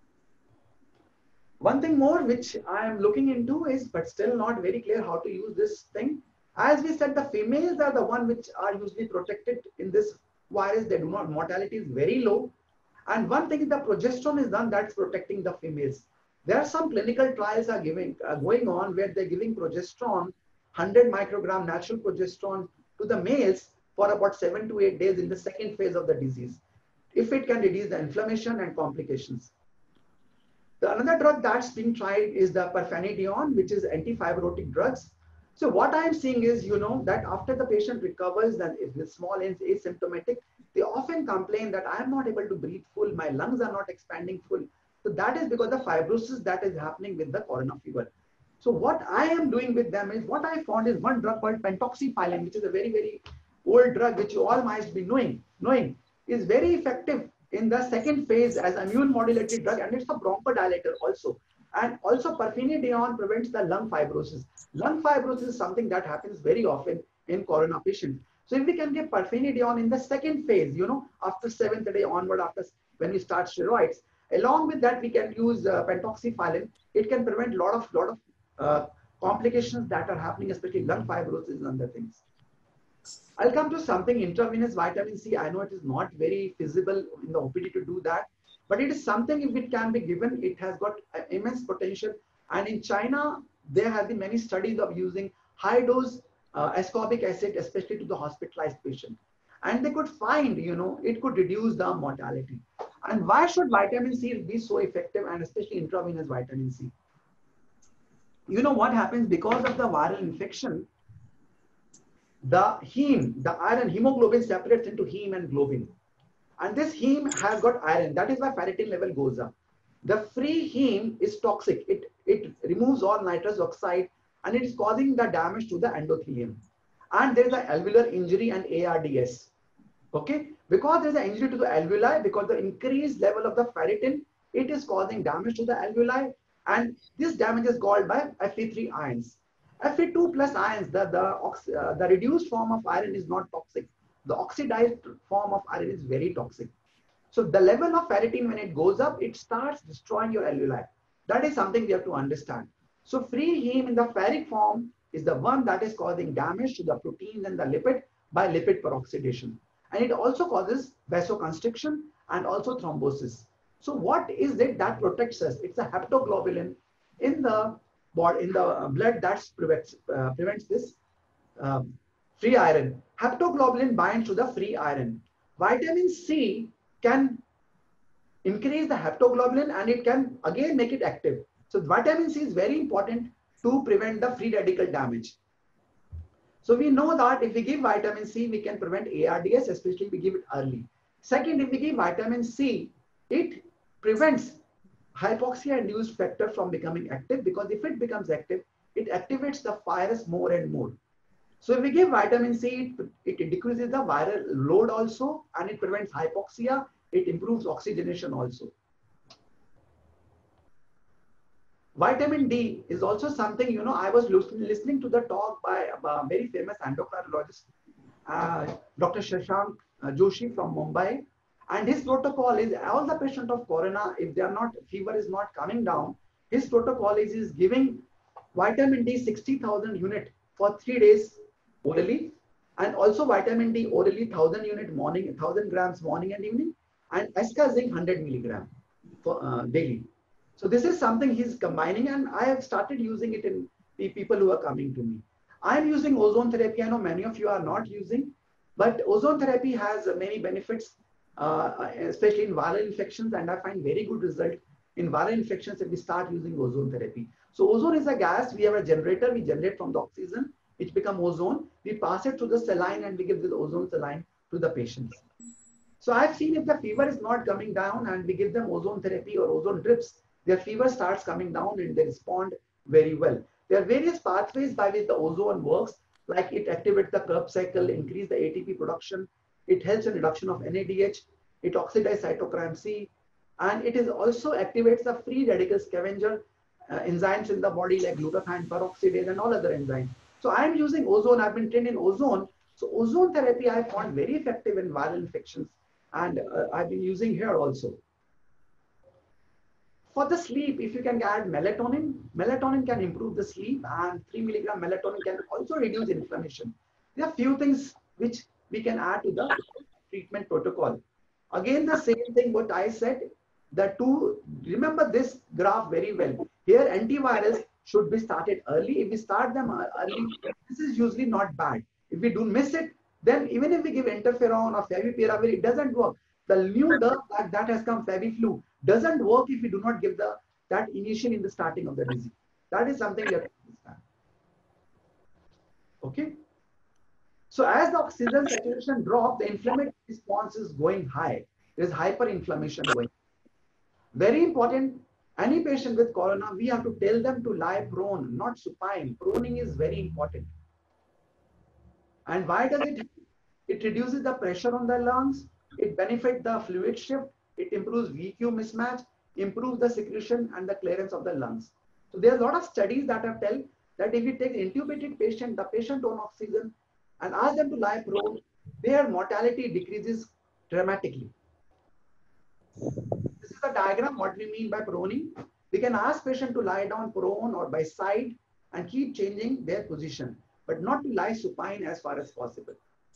One thing more which I am looking into is, but still not very clear how to use this thing. As we said, the females are the one which are usually protected in this virus. They do not, mortality is very low. And one thing is the progesterone is done that's protecting the females. There are some clinical trials are going on where they're giving progesterone, 100 microgram natural progesterone to the males for about 7 to 8 days in the second phase of the disease, if it can reduce the inflammation and complications. Another drug that's being tried is the pirfenidone, which is antifibrotic drugs. So what I'm seeing is, that after the patient recovers, then if with small ends asymptomatic, they often complain that I'm not able to breathe full, my lungs are not expanding full. So that is because the fibrosis that is happening with the corona fever. So what I am doing with them is, what I found is one drug called pentoxifylline, which is a very, very old drug, which you all might be knowing is very effective in the second phase as immune modulated drug, and it's a bronchodilator also. And also pirfenidone prevents the lung fibrosis. Lung fibrosis is something that happens very often in corona patients. So if we can give pirfenidone in the second phase, after 7th day onward, after when we start steroids, along with that we can use pentoxifylline. It can prevent lot of complications that are happening, especially lung fibrosis and other things. I'll come to something intravenous vitamin C. I know it is not very feasible in the OPD to do that, but it is something if it can be given, it has got immense potential. And in China, there have been many studies of using high dose ascorbic acid, especially to the hospitalized patient. And they could find, it could reduce the mortality. And why should vitamin C be so effective, and especially intravenous vitamin C? What happens because of the viral infection? The heme, the iron, hemoglobin separates into heme and globin. And this heme has got iron. That is why ferritin level goes up. The free heme is toxic. It removes all nitrous oxide and it is causing the damage to the endothelium. And there is an alveolar injury and ARDS. Okay, because there is an injury to the alveoli, because the increased level of the ferritin, it is causing damage to the alveoli, and this damage is caused by Fe3 ions. Fe2 plus ions, the reduced form of iron is not toxic. The oxidized form of iron is very toxic. So the level of ferritin, when it goes up, it starts destroying your alveoli. That is something we have to understand. So free heme in the ferric form is the one that is causing damage to the proteins and the lipid by lipid peroxidation. And it also causes vasoconstriction and also thrombosis. So what is it that protects us? It's a haptoglobulin in the body, in the blood that prevents this free iron. Haptoglobulin binds to the free iron. Vitamin C can increase the haptoglobulin and it can again make it active. So vitamin C is very important to prevent the free radical damage. So we know that if we give vitamin C, we can prevent ARDS, especially if we give it early. Second, if we give vitamin C, it prevents hypoxia-induced factor from becoming active, because if it becomes active, it activates the virus more and more. So if we give vitamin C, it decreases the viral load also, and it prevents hypoxia. It improves oxygenation also. Vitamin D is also something, you know, I was listening to the talk by a very famous endocrinologist, Dr. Shashank Joshi from Mumbai. And his protocol is all the patient of corona, if they are not, fever is not coming down, his protocol is giving vitamin D 60,000 unit for 3 days orally, and also vitamin D orally 1,000 unit morning, 1,000 grams morning and evening, and Esca zinc 100 milligram for daily. So this is something he's combining, and I have started using it in the people who are coming to me. I'm using ozone therapy. I know many of you are not using, but ozone therapy has many benefits, especially in viral infections, and I find very good result in viral infections if we start using ozone therapy. So ozone is a gas. We have a generator. We generate from the oxygen, which become ozone. We pass it through the saline and we give this ozone saline to the patients. So I've seen if the fever is not coming down and we give them ozone therapy or ozone drips, their fever starts coming down and they respond very well. There are various pathways by which the ozone works, like it activates the Krebs cycle, increase the ATP production, it helps in reduction of NADH, it oxidizes cytochrome C, and it is also activates the free radical scavenger enzymes in the body like glutathione peroxidase and all other enzymes. So I'm using ozone. I've been trained in ozone. So ozone therapy I found very effective in viral infections, and I've been using here also. For the sleep, if you can add melatonin, melatonin can improve the sleep, and 3 milligram melatonin can also reduce inflammation. There are few things which we can add to the treatment protocol. Again, the same thing what I said, the two, remember this graph very well. Here, antivirals should be started early. If we start them early, this is usually not bad. If we do miss it, then even if we give interferon or favipiravir, it doesn't work. The new drug that has come, Faviflu, doesn't work if we do not give that initially in the starting of the disease. That is something you have to understand. Okay. So as the oxygen saturation drops, the inflammatory response is going high. There is hyperinflammation going. Very important. Any patient with corona, we have to tell them to lie prone, not supine. Proning is very important. And why does it? It reduces the pressure on the lungs. It benefits the fluid shift. It improves VQ mismatch, improves the secretion and the clearance of the lungs. So there are a lot of studies that have told that if we take intubated patient, the patient on oxygen, and ask them to lie prone, their mortality decreases dramatically. This is a diagram what we mean by proning. We can ask patient to lie down prone or by side and keep changing their position, but not to lie supine as far as possible.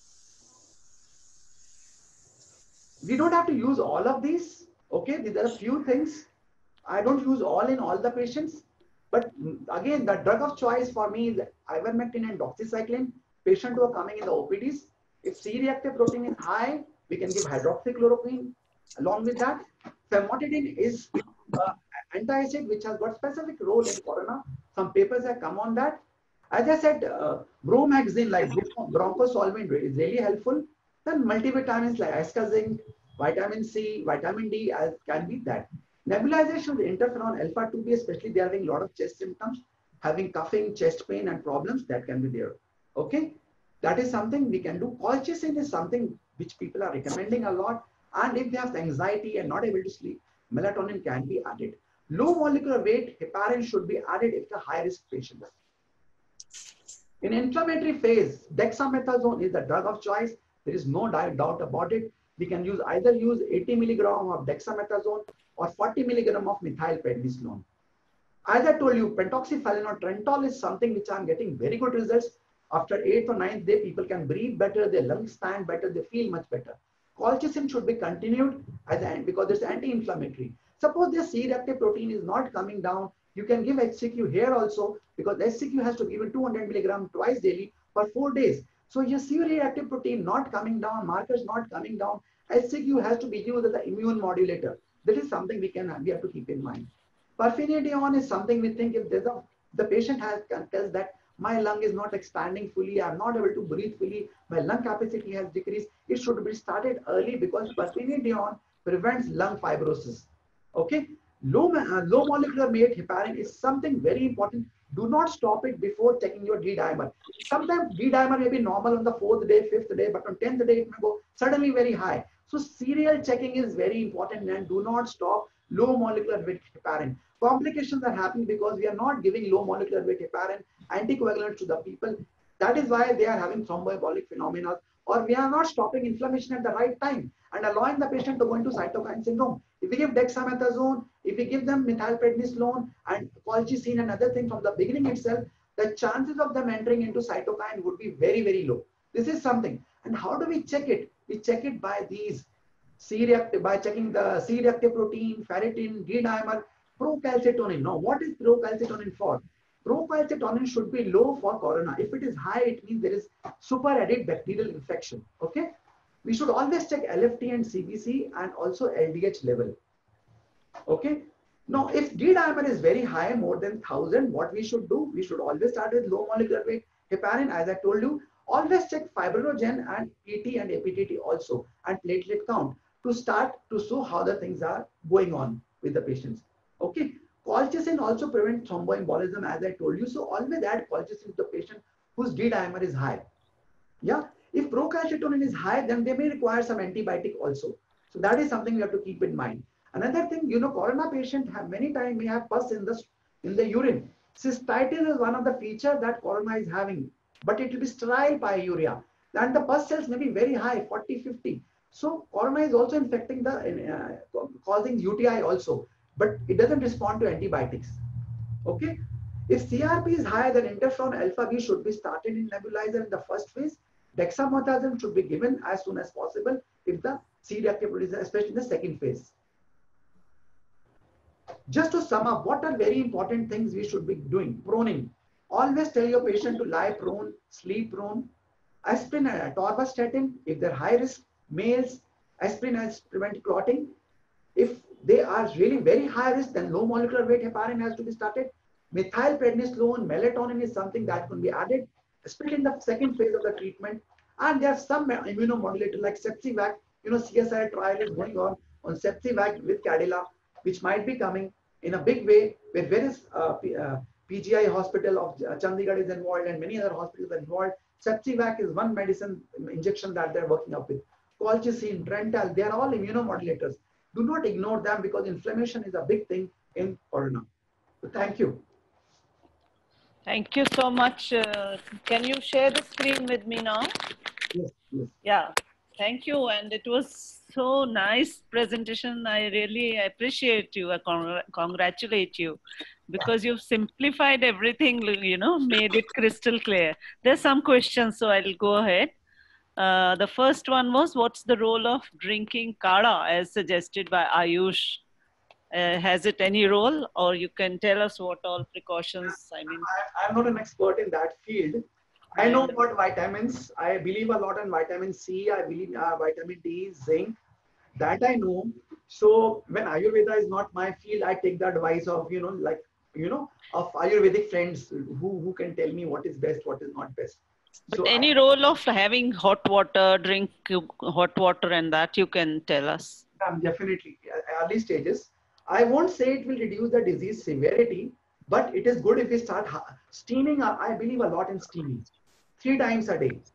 We don't have to use all of these. Okay, there are a few things. I don't use all in all the patients. But again, the drug of choice for me is ivermectin and doxycycline. Patients who are coming in the OPDs, if C-reactive protein is high, we can give hydroxychloroquine. Along with that, famotidine is anti-acid which has got specific role in corona. Some papers have come on that. As I said, bromoxazine like bronchosolvent is really helpful. Then multivitamins like Esca zinc, vitamin C, vitamin D as can be that. Nebulization with interferon alpha 2b, especially they are having a lot of chest symptoms, having coughing, chest pain and problems that can be there. Okay. That is something we can do. Colchicine is something which people are recommending a lot. And if they have anxiety and not able to sleep, melatonin can be added. Low molecular weight heparin should be added if the high risk patient. In inflammatory phase, dexamethasone is the drug of choice. There is no doubt about it. We can either use 80 milligram of dexamethasone or 40 milligram of methylprednisolone. As I told you, pentoxifylline or Trentol is something which I'm getting very good results. After 8th or 9th day, people can breathe better, their lungs stand better, they feel much better. Colchicine should be continued because it's anti-inflammatory. Suppose the C-reactive protein is not coming down, you can give HCQ here also, because HCQ has to give 200 milligram twice daily for 4 days. So your C-reactive protein not coming down, markers not coming down, HCQ has to be used as an immune modulator. That is something we have to keep in mind. Pirfenidone is something we think if the patient tells that my lung is not expanding fully, I'm not able to breathe fully, my lung capacity has decreased, it should be started early because pirfenidone prevents lung fibrosis. Okay, low molecular weight heparin is something very important. Do not stop it before checking your D-dimer. Sometimes D-dimer may be normal on the 4th day, 5th day, but on 10th day it may go suddenly very high. So serial checking is very important and do not stop low molecular weight heparin. Complications are happening because we are not giving low molecular weight heparin anticoagulants to the people. That is why they are having thromboembolic phenomena, or we are not stopping inflammation at the right time and allowing the patient to go into cytokine syndrome. If we give dexamethasone, if we give them methylprednisolone and colchicine and other things from the beginning itself, the chances of them entering into cytokine would be very, very low. This is something. And how do we check it? We check it by these by checking the C-reactive protein, ferritin, D-dimer, procalcitonin. Now, what is procalcitonin for? Procalcitonin should be low for corona. If it is high, it means there is superadded bacterial infection. Okay. We should always check LFT and CBC and also LDH level. Okay. Now, if D-dimer is very high, more than 1000, what we should do? We should always start with low molecular weight heparin, as I told you. Always check fibrinogen and PT and APTT also and platelet count to start to show how the things are going on with the patients. Okay. Colchicine also prevents thromboembolism, as I told you. So always add colchicine to the patient whose D-dimer is high. Yeah. If procalcitonin is high, then they may require some antibiotic also. So that is something we have to keep in mind. Another thing, corona patient have many times may have pus in the urine. Cystitis is one of the features that corona is having, but it will be sterile pyuria. And the pus cells may be very high, 40, 50. So corona is also infecting causing UTI also, but it doesn't respond to antibiotics. Okay. If CRP is higher than interferon alpha, we should be started in nebulizer in the first phase. Dexamethasone should be given as soon as possible if the C-reactive protein, especially in the second phase. Just to sum up, what are very important things we should be doing? Proning. Always tell your patient to lie prone, sleep prone. Aspirin and atorvastatin, if they're high risk, males, aspirin has prevent clotting. If they are really very high risk, then low molecular weight heparin has to be started. Methylprednisolone, melatonin is something that can be added, especially in the second phase of the treatment. And there are some immunomodulator like Sepsivac. CSI trial is going on Sepsivac with Cadila, which might be coming in a big way, where various PGI hospital of Chandigarh is involved and many other hospitals are involved. Sepsivac is one medicine injection that they're working up with. Colchicine, Trental, they are all immunomodulators. Do not ignore them because inflammation is a big thing in corona. So thank you. Thank you so much. Can you share the screen with me now? Yes, yes. Yeah, thank you. And it was so nice presentation. I really appreciate you. I congratulate you because you've simplified everything, made it crystal clear. There's some questions, so I'll go ahead. The first one was, what's the role of drinking kada as suggested by Ayush? Has it any role, or you can tell us what all precautions? I'm not an expert in that field. I know about vitamins. I believe a lot in vitamin C. I believe vitamin D, zinc. That I know. So when Ayurveda is not my field, I take the advice of, of Ayurvedic friends who can tell me what is best, what is not best. But So any role of having hot water, drink hot water and that you can tell us. Definitely, early stages. I won't say it will reduce the disease severity, but it is good if we start steaming. I believe a lot in steaming, 3 times a day.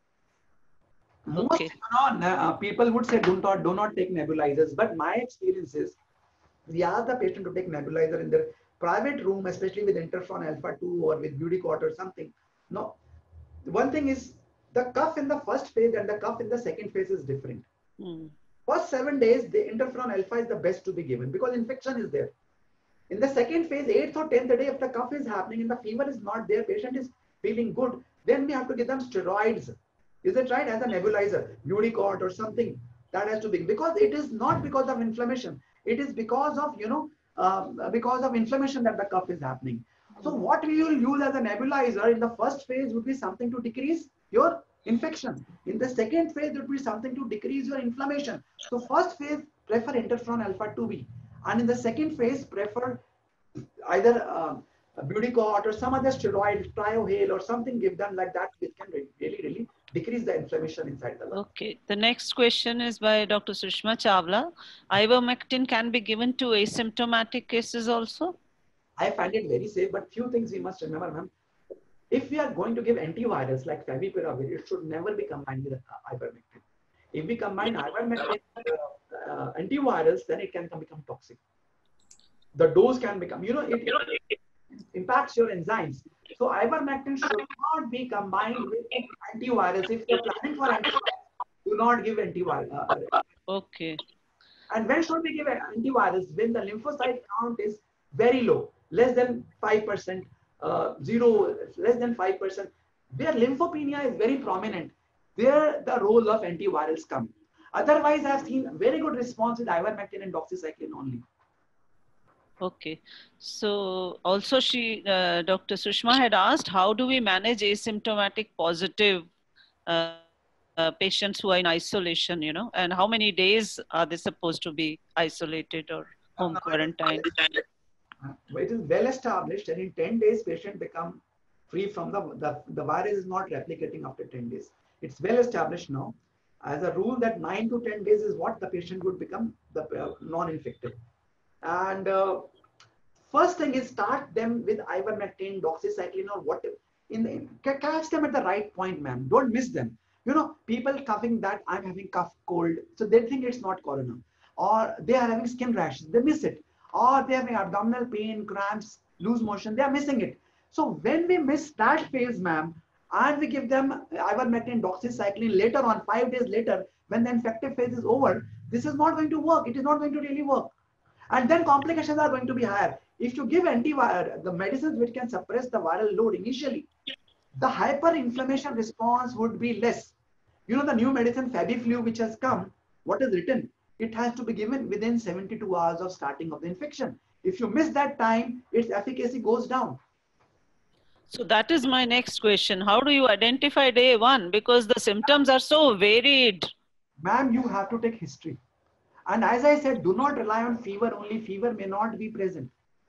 Most Okay. people would say do not take nebulizers, but my experience is we ask the patient to take nebulizer in their private room, especially with interferon alpha 2 or with Budicort or something. No, one thing is the cough in the first phase and the cough in the second phase is different. First 7 days, the interferon alpha is the best to be given because infection is there. In the second phase, 8th or 10th day, if the cough is happening and the fever is not there, patient is feeling good, then we have to give them steroids. Is it right? As a nebulizer, Budicort or something that has to be, because it is not because of inflammation. It is because of, because of inflammation that the cough is happening. So what we will use as a nebulizer in the first phase would be something to decrease your infection. In the second phase, it would be something to decrease your inflammation. So first phase, prefer interferon alpha 2b. And in the second phase, prefer either Budicort or some other steroid, Triohale or something give them like that, which can really decrease the inflammation inside the lung. Okay. The next question is by Dr. Sushma Chawla. Ivermectin can be given to asymptomatic cases also? I find it very safe, but few things we must remember, ma'am. If we are going to give antivirals like favipiravir, it should never be combined with ivermectin. If we combine ivermectin antivirals, then it can become toxic. The dose can become, it impacts your enzymes. So ivermectin should not be combined with antivirals. If you're planning for antivirals, do not give antivirals. Okay. And when should we give antivirals? When the lymphocyte count is very low, less than 5%, less than 5%. Where lymphopenia is very prominent, there the role of antivirals come. Otherwise, I have seen very good response with ivermectin and doxycycline only. Okay. So also Dr. Sushma had asked, how do we manage asymptomatic positive patients who are in isolation, and how many days are they supposed to be isolated or home quarantined? It is well established that in 10 days, patient become free from the virus is not replicating after 10 days. It's well established now as a rule that 9 to 10 days is what the patient would become the non-infected. And first thing is start them with ivermectin, doxycycline or whatever. Catch them at the right point, ma'am. Don't miss them. People coughing that I'm having cough cold, so they think it's not corona, or they are having skin rashes, they miss it, or they are having abdominal pain, cramps, loose motion, they are missing it. So when we miss that phase, ma'am, and we give them ivermectin, doxycycline later on, 5 days later, when the infective phase is over, this is not going to work. It is not going to really work. And then complications are going to be higher. If you give the medicines which can suppress the viral load initially, the hyperinflammation response would be less. The new medicine Fabiflu which has come, what is written? It has to be given within 72 hours of starting of the infection. If you miss that time, its efficacy goes down. So that is my next question. How do you identify day one? Because the symptoms are so varied. Ma'am, you have to take history. And as I said, do not rely on fever only. Fever may not be present.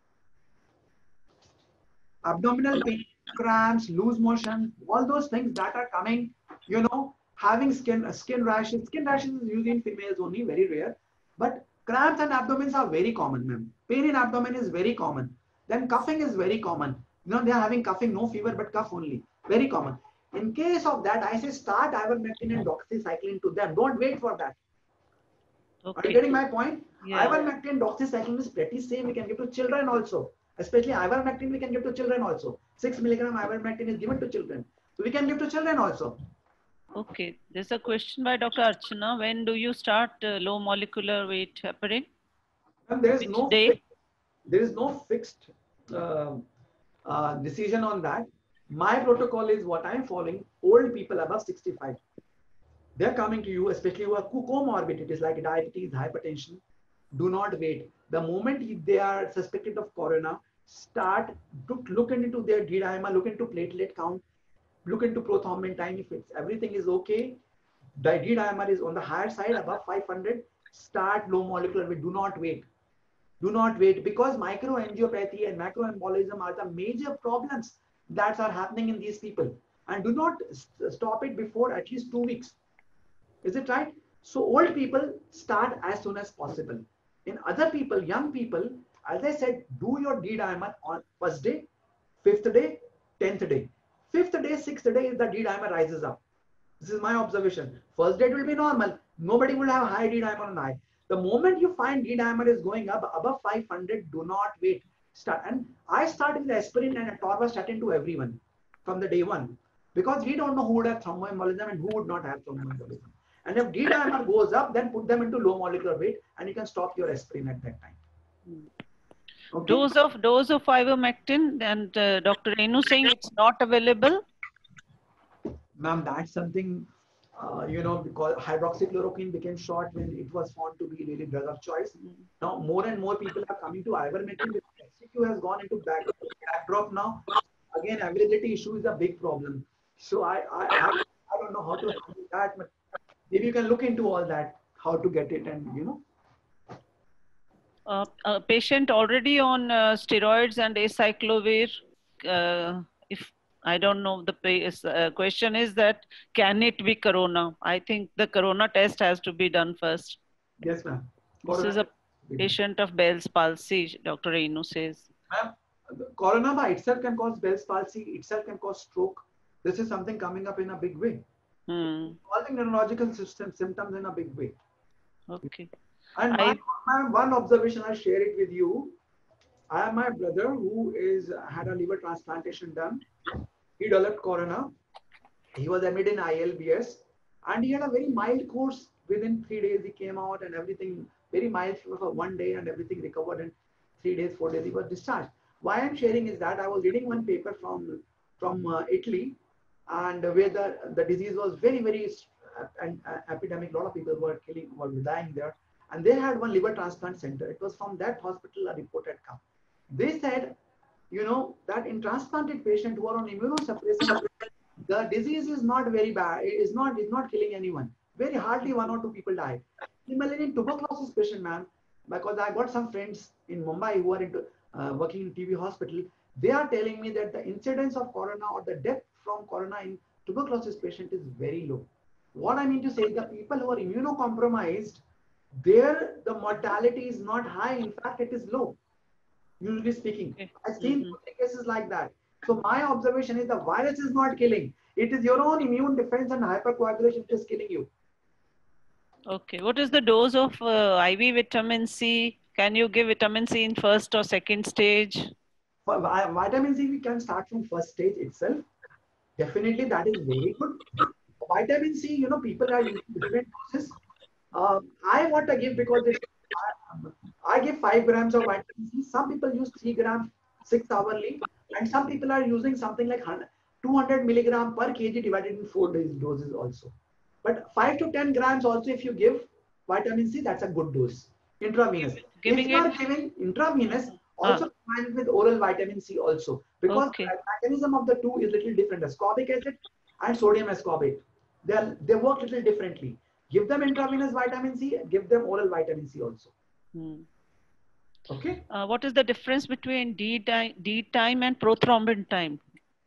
Abdominal pain, cramps, loose motion, all those things that are coming, having skin rashes. Skin rashes is usually in females only, very rare. But cramps and abdomens are very common, ma'am. Pain in abdomen is very common. Then coughing is very common. They are having coughing, no fever, but cough only. Very common. In case of that, I say start ivermectin and doxycycline to them. Don't wait for that. Okay. Are you getting my point? Yeah. Ivermectin, doxycycline is pretty safe. We can give to children also. Especially ivermectin, we can give to children also. 6 milligram ivermectin is given to children. So we can give to children also. Okay. There's a question by Dr. Archana. When do you start low molecular weight heparin? And there is no fixed decision on that. My protocol is what I'm following. Old people above 65. They're coming to you, especially who have comorbidities like diabetes, hypertension. Do not wait. The moment they are suspected of corona, start to look into their D-dimer, look into platelet count, look into prothrombin time. If everything is okay, the D-dimer is on the higher side, above 500, start low molecular weight. Do not wait. Do not wait, because microangiopathy and macroembolism are the major problems that are happening in these people. and do not stop it before at least 2 weeks. Is it right? So old people start as soon as possible. In other people, young people, as I said, do your D-dimer on first day, fifth day, 10th day. Fifth day, sixth day is the D-dimer rises up. This is my observation. First day it will be normal. Nobody will have high D-dimer on eye. The moment you find D-dimer is going up above 500, do not wait. Start. And I start with aspirin and atorvastatin to everyone from the day one, because we don't know who would have thromboembolism and who would not have thromboembolism. And if D-dimer goes up, then put them into low molecular weight and you can stop your aspirin at that time. Okay. Dose of ivermectin, and Dr. Renu saying it's not available. Ma'am, that's something, because hydroxychloroquine became short when it was found to be really drug of choice. Now, more and more people are coming to ivermectin because HCQ has gone into backdrop now. Again, availability issue is a big problem. So I don't know how to handle that, but maybe you can look into all that, how to get it, and A patient already on steroids and acyclovir. If I don't know, the question is that can it be corona? I think the corona test has to be done first. Yes, ma'am. This is a patient of Bell's palsy, Dr. Renu says. Ma'am, corona by itself can cause Bell's palsy, itself can cause stroke. This is something coming up in a big way. Causing neurological symptoms in a big way. Okay. And one observation, I'll share it with you. I have my brother who had a liver transplantation done. He developed corona. He was admitted in ILBS and he had a very mild course. Within 3 days, he came out and everything very mild for 1 day and everything recovered in 3 days, 4 days, he was discharged. Why I'm sharing is that I was reading one paper from Italy, and where the disease was very, very epidemic. A lot of people were dying there. And they had one liver transplant center. It was from that hospital a report had come. They said, that in transplanted patients who are on immunosuppressant, the disease is not very bad. It is not killing anyone. Very hardly 1 or 2 people die. Similarly, in tuberculosis patient, ma'am, because I got some friends in Mumbai who are into working in TB hospital, they are telling me that the incidence of corona or the death from corona in tuberculosis patient is very low. What I mean to say is the people who are immunocompromised, there the mortality is not high. In fact, it is low, usually speaking. I've seen cases like that. So my observation is the virus is not killing. It is your own immune defense and hypercoagulation which is killing you. Okay. What is the dose of IV vitamin C? Can you give vitamin C in first or second stage? For vitamin C, we can start from first stage itself. Definitely, that is very good. Vitamin C, people are using different doses. I want to give because I give 5 grams of vitamin C. Some people use 3 grams 6 hourly, and some people are using something like 200 milligram per kg divided in 4 days doses also. But 5 to 10 grams also, if you give vitamin C, that's a good dose. Intravenous. If you are giving intravenous, also combine it with oral vitamin C also, because the mechanism of the two is little different. Ascorbic acid and sodium ascorbate, they work little differently. Give them intravenous vitamin C, give them oral vitamin C also. Okay. What is the difference between D time and prothrombin time?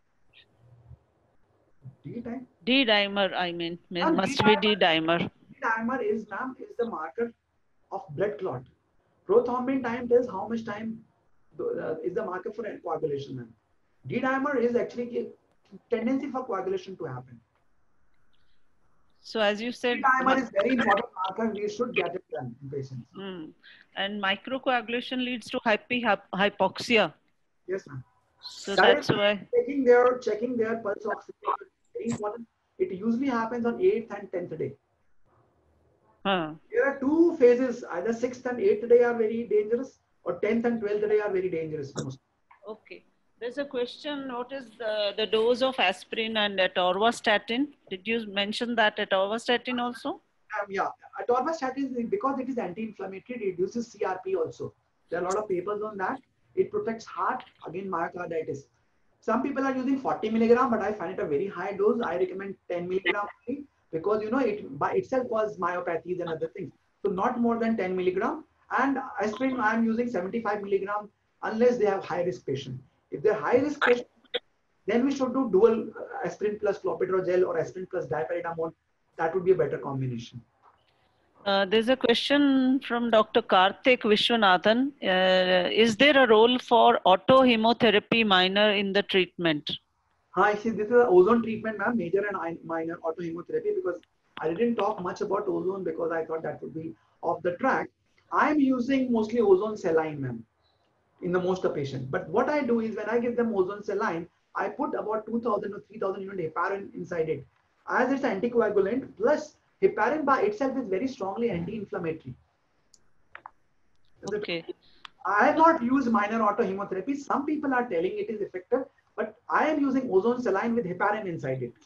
D time? D dimer, I mean, must be D dimer. D dimer is the marker of blood clot. Prothrombin time tells how much time is the marker for coagulation. D dimer is actually a tendency for coagulation to happen. So as you said, D dimer is very important marker. We should get it done in patients. And microcoagulation leads to hypoxia. Yes, ma'am. So that's why checking their pulse oxygen is very important. It usually happens on 8th and 10th day. There are 2 phases. Either 6th and 8th day are very dangerous, or 10th and 12th day are very dangerous most. Okay. There's a question, what is the dose of aspirin and atorvastatin? Did you mention that atorvastatin also? Yeah, atorvastatin, because it is anti-inflammatory, it reduces CRP also. There are a lot of papers on that. It protects heart against myocarditis. Some people are using 40 milligram, but I find it a very high dose. I recommend 10 milligram only, because it by itself causes myopathies and other things. So not more than 10 milligram. And aspirin, I am using 75 milligram unless they have high risk patient. If they're high risk patient, then we should do dual aspirin plus clopidogrel or aspirin plus dipyridamole. That would be a better combination. There's a question from Dr. Karthik Vishwanathan. Is there a role for autohemotherapy minor in the treatment? Hi, see, this is an ozone treatment, ma'am, major and minor autohemotherapy, because I didn't talk much about ozone because I thought that would be off the track. I'm using mostly ozone saline, ma'am, in the most of patients. But what I do is when I give them ozone saline, I put about 2,000 or 3,000 unit heparin inside it. As it's anticoagulant, plus heparin by itself is very strongly anti-inflammatory. Okay. I have not used minor autohemotherapy. Some people are telling it is effective, but I am using ozone saline with heparin inside it.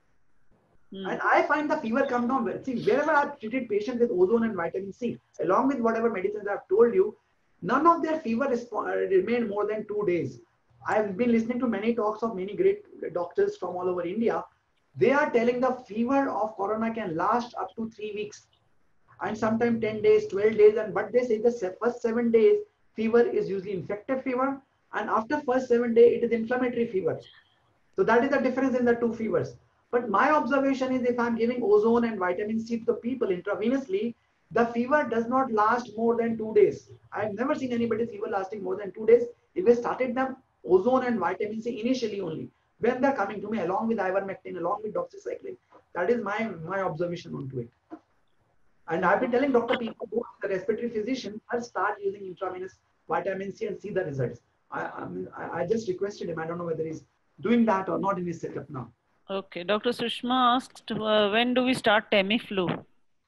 And I find the fever come down. See, wherever I've treated patients with ozone and vitamin C, along with whatever medicines I've told you, none of their fever remained more than 2 days. I've been listening to many talks of many great doctors from all over India. They are telling the fever of corona can last up to 3 weeks and sometimes 10 days, 12 days. But they say the first 7 days fever is usually infective fever, and after first 7 days it is inflammatory fever. So that is the difference in the two fevers. But my observation is if I'm giving ozone and vitamin C to the people intravenously, the fever does not last more than 2 days. I've never seen anybody's fever lasting more than 2 days. If we started them ozone and vitamin C initially only, when they're coming to me along with ivermectin, along with doxycycline, that is my observation onto it. And I've been telling Dr. People, who is the respiratory physician, I'll start using intravenous vitamin C and see the results. I just requested him. I don't know whether he's doing that or not in his setup now. Okay. Dr. Sushma asked, when do we start Tamiflu?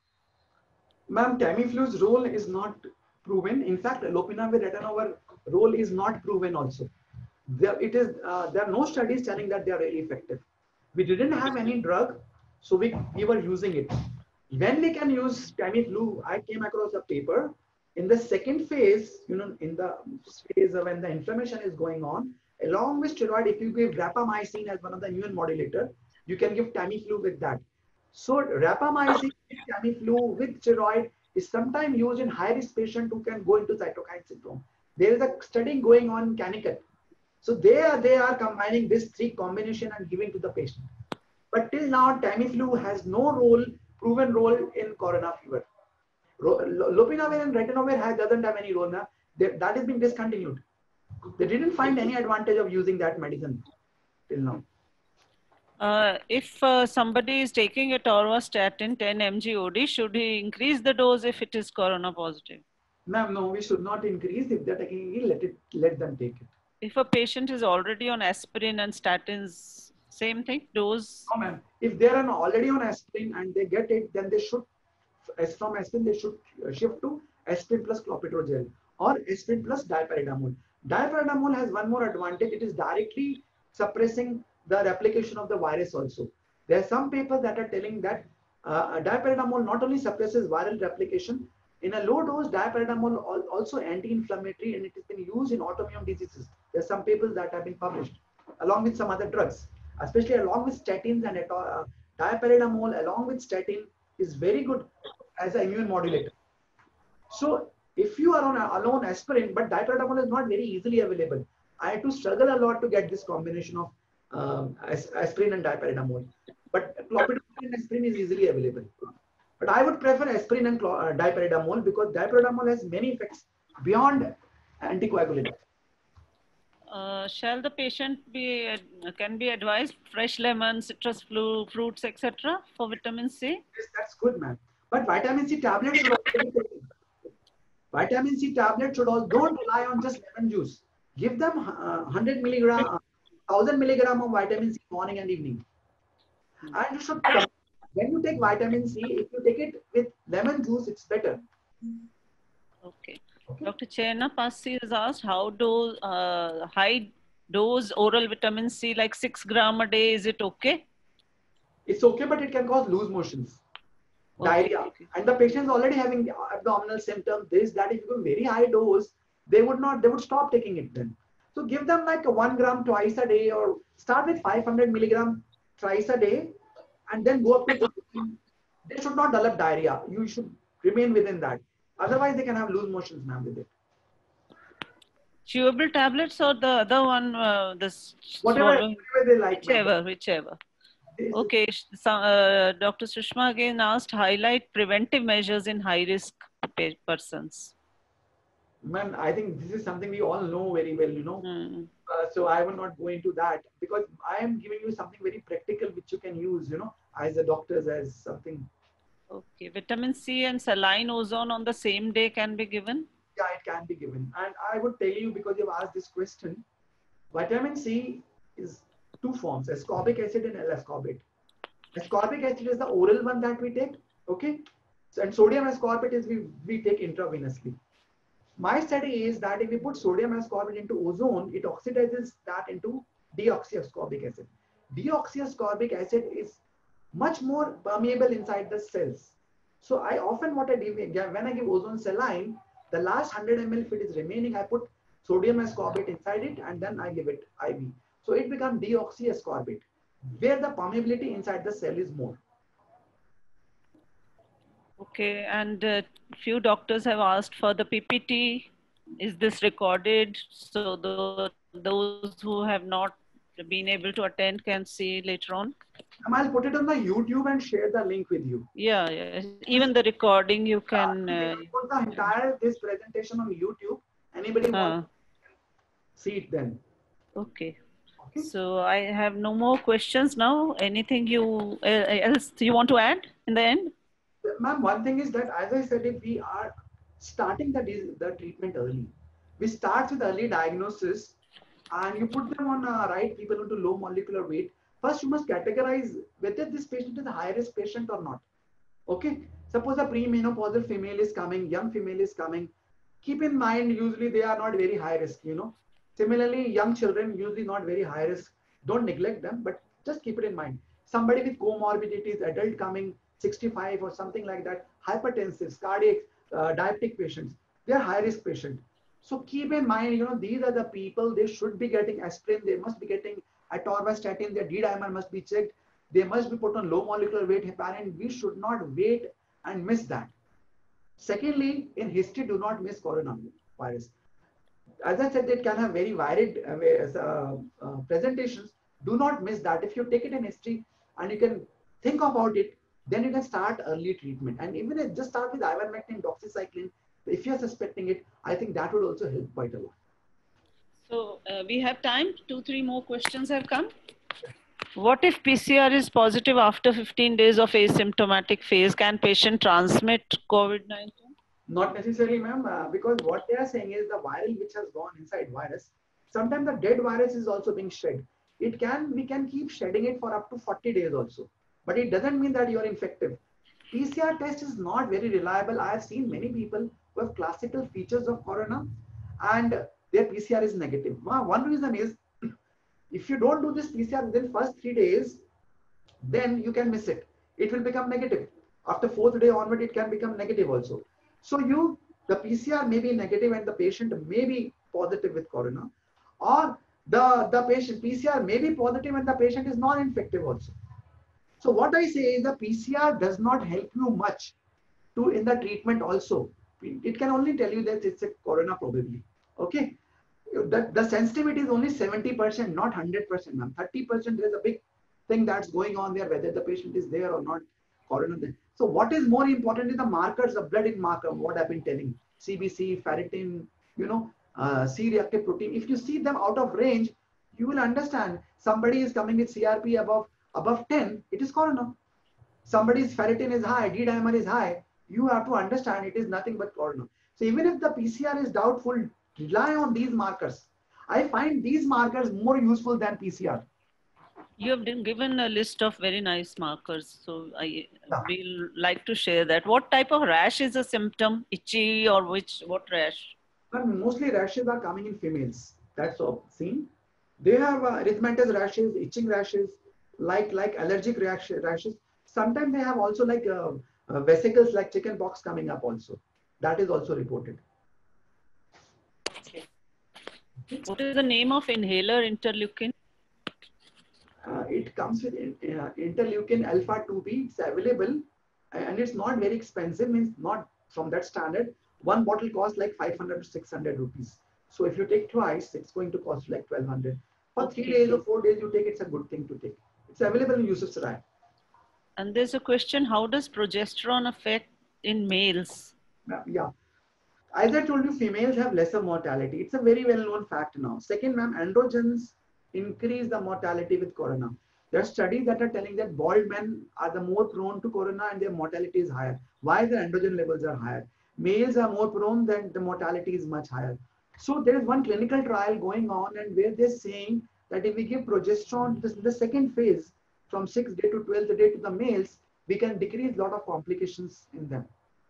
Ma'am, Tamiflu's role is not proven. In fact, lopinavir ritonavir role is not proven also. There are no studies telling that they are really effective. We didn't have any drug, so we were using it. When we can use Tamiflu, I came across a paper in the second phase, in the phase when the inflammation is going on, along with steroid, if you give rapamycin as one of the immune modulator, you can give Tamiflu with that. So rapamycin, Tamiflu with steroid is sometimes used in high-risk patients who can go into cytokine syndrome. There is a study going on in Connecticut. So they are combining this three combination and giving to the patient. But till now, Tamiflu has no proven role in corona fever. Lopinavir and ritonavir doesn't have any role now. That has been discontinued. They didn't find any advantage of using that medicine till now. If somebody is taking a torvastatin 10 mg OD, should he increase the dose if it is corona positive? Ma'am, no, we should not increase. If they're taking it, let them take it. If a patient is already on aspirin and statins, same thing, dose? No, ma'am. If they are already on aspirin and they get it, then they should, from aspirin, they should shift to aspirin plus clopidogrel or aspirin plus dipyridamole. Dipyridamole has one more advantage. It is directly suppressing the replication of the virus also. There are some papers that are telling that dipyridamole not only suppresses viral replication, in a low dose, dipyridamole also anti-inflammatory, and it has been used in autoimmune diseases. There are some papers that have been published along with some other drugs, especially along with statins, and dipyridamole along with statin is very good as an immune modulator. So if you are on alone aspirin, but dipyridamole is not very easily available. I had to struggle a lot to get this combination of aspirin and dipyridamole. But clopidogrel and aspirin is easily available. But I would prefer aspirin and dipyridamole because dipyridamole has many effects beyond anticoagulant. Shall the patient can be advised fresh lemons, citrus fruits, etc. for vitamin C? Yes, that's good, ma'am. But vitamin C tablets should also be taken. Vitamin C tablets should also, don't rely on just lemon juice. Give them 100 milligram, 1000 milligram of vitamin C morning and evening. And you should, when you take vitamin C, if you take it with lemon juice, it's better. Okay. Dr. Chena Passi has asked, how do high dose oral vitamin C, like 6 grams a day, is it okay? It's okay, but it can cause loose motions, diarrhea. Okay. And the patient is already having abdominal symptoms. That if you give very high dose, they would stop taking it then. So give them like 1 gram twice a day, or start with 500 milligram thrice a day, and then go up to 15. They should not develop diarrhea. You should remain within that. Otherwise, they can have loose motions, ma'am, with it. Chewable tablets or the other one, Whatever, swallowing? whatever they like. ma'am. Whichever. This- Okay, Dr. Sushma again asked, highlight preventive measures in high-risk persons. Ma'am, I think this is something we all know very well, you know. Hmm. So I will not go into that because I am giving you something very practical which you can use, you know, as a doctors, as something. Okay, vitamin C and saline ozone on the same day can be given? Yeah, it can be given. And I would tell you, because you've asked this question, vitamin C is two forms, ascorbic acid and L-ascorbate. Ascorbic acid is the oral one that we take, okay? So, and sodium ascorbate is we take intravenously. My study is that if we put sodium ascorbate into ozone, it oxidizes that into deoxyascorbic acid. Deoxyascorbic acid is much more permeable inside the cells. So I often what I do when I give ozone saline, the last 100 ml if it is remaining, I put sodium ascorbate inside it and then I give it IV. So it becomes deoxyascorbate, where the permeability inside the cell is more. Okay, and few doctors have asked for the PPT. Is this recorded so those who have not been able to attend can see later on? I'll put it on my YouTube and share the link with you. Yeah. Even the recording you can. Put the entire this presentation on YouTube. Anybody wants to see it then? Okay. So I have no more questions now. Anything you else you want to add in the end? Ma'am, one thing is that, as I said, if we are starting the treatment early, we start with early diagnosis and you put them on right people into low molecular weight. First, you must categorize whether this patient is a high risk patient or not. Okay. Suppose a premenopausal female is coming, young female is coming. Keep in mind, usually they are not very high risk, you know. Similarly, young children usually not very high risk. Don't neglect them, but just keep it in mind. Somebody with comorbidities, adult coming, 65 or something like that, hypertensive, cardiac, diabetic patients, they are high risk patients. So keep in mind, you know, these are the people, they should be getting aspirin, they must be getting atorvastatin, their D-dimer must be checked, they must be put on low molecular weight heparin. We should not wait and miss that. Secondly, in history, do not miss coronavirus. As I said, it can have very varied presentations. Do not miss that. If you take it in history and you can think about it, then you can start early treatment. And even if just start with ivermectin, doxycycline, if you're suspecting it, I think that would also help quite a lot. So we have time. 2-3 more questions have come. What if PCR is positive after 15 days of asymptomatic phase? Can patient transmit COVID-19? Not necessarily, ma'am, because what they are saying is the viral which has gone inside virus, sometimes the dead virus is also being shed. We can keep shedding it for up to 40 days also, but it doesn't mean that you are infective. PCR test is not very reliable. I have seen many people who have classical features of corona and their PCR is negative. One reason is if you don't do this PCR within first 3 days, then you can miss it. It will become negative. After 4th day onward, it can become negative also. So the PCR may be negative and the patient may be positive with corona, or the patient PCR may be positive and the patient is non-infective also. So what I say is the PCR does not help you much in the treatment also. It can only tell you that it's a corona probably. Okay. The sensitivity is only 70%, not 100%. 30%, there's a big thing that's going on there, whether the patient is there or not, corona there. So what is more important is the markers, the blood in marker, what I've been telling, CBC, ferritin, you know, C-reactive protein. If you see them out of range, you will understand somebody is coming with CRP above 10, it is corona. Somebody's ferritin is high, D-dimer is high, you have to understand it is nothing but corona. So even if the PCR is doubtful, rely on these markers. I find these markers more useful than PCR. You have been given a list of very nice markers, so I will like to share that. What type of rash is a symptom? Itchy or what rash? But mostly rashes are coming in females. That's all seen. They have erythematous rashes, itching rashes, like allergic rashes. Sometimes they have also like vesicles like chicken pox coming up also. That is also reported. Okay. What is the name of inhaler interleukin? It comes with interleukin alpha 2b. It's available and it's not very expensive, means not from that standard. One bottle costs like 500 to 600 rupees. So if you take twice, it's going to cost you like 1200. For 3 Okay. days or 4 days you take, it's a good thing to take. It's available in USSRI. And there's a question, how does progesterone affect in males? Yeah. As I told you, females have lesser mortality. It's a very well-known fact now. Second, ma'am, androgens increase the mortality with corona. There are studies that are telling that bald men are the more prone to corona and their mortality is higher. Why? The androgen levels are higher. Males are more prone, then the mortality is much higher. So there is one clinical trial going on, and where they're saying that if we give progesterone the second phase from 6th day to 12th day to the males, we can decrease a lot of complications in them.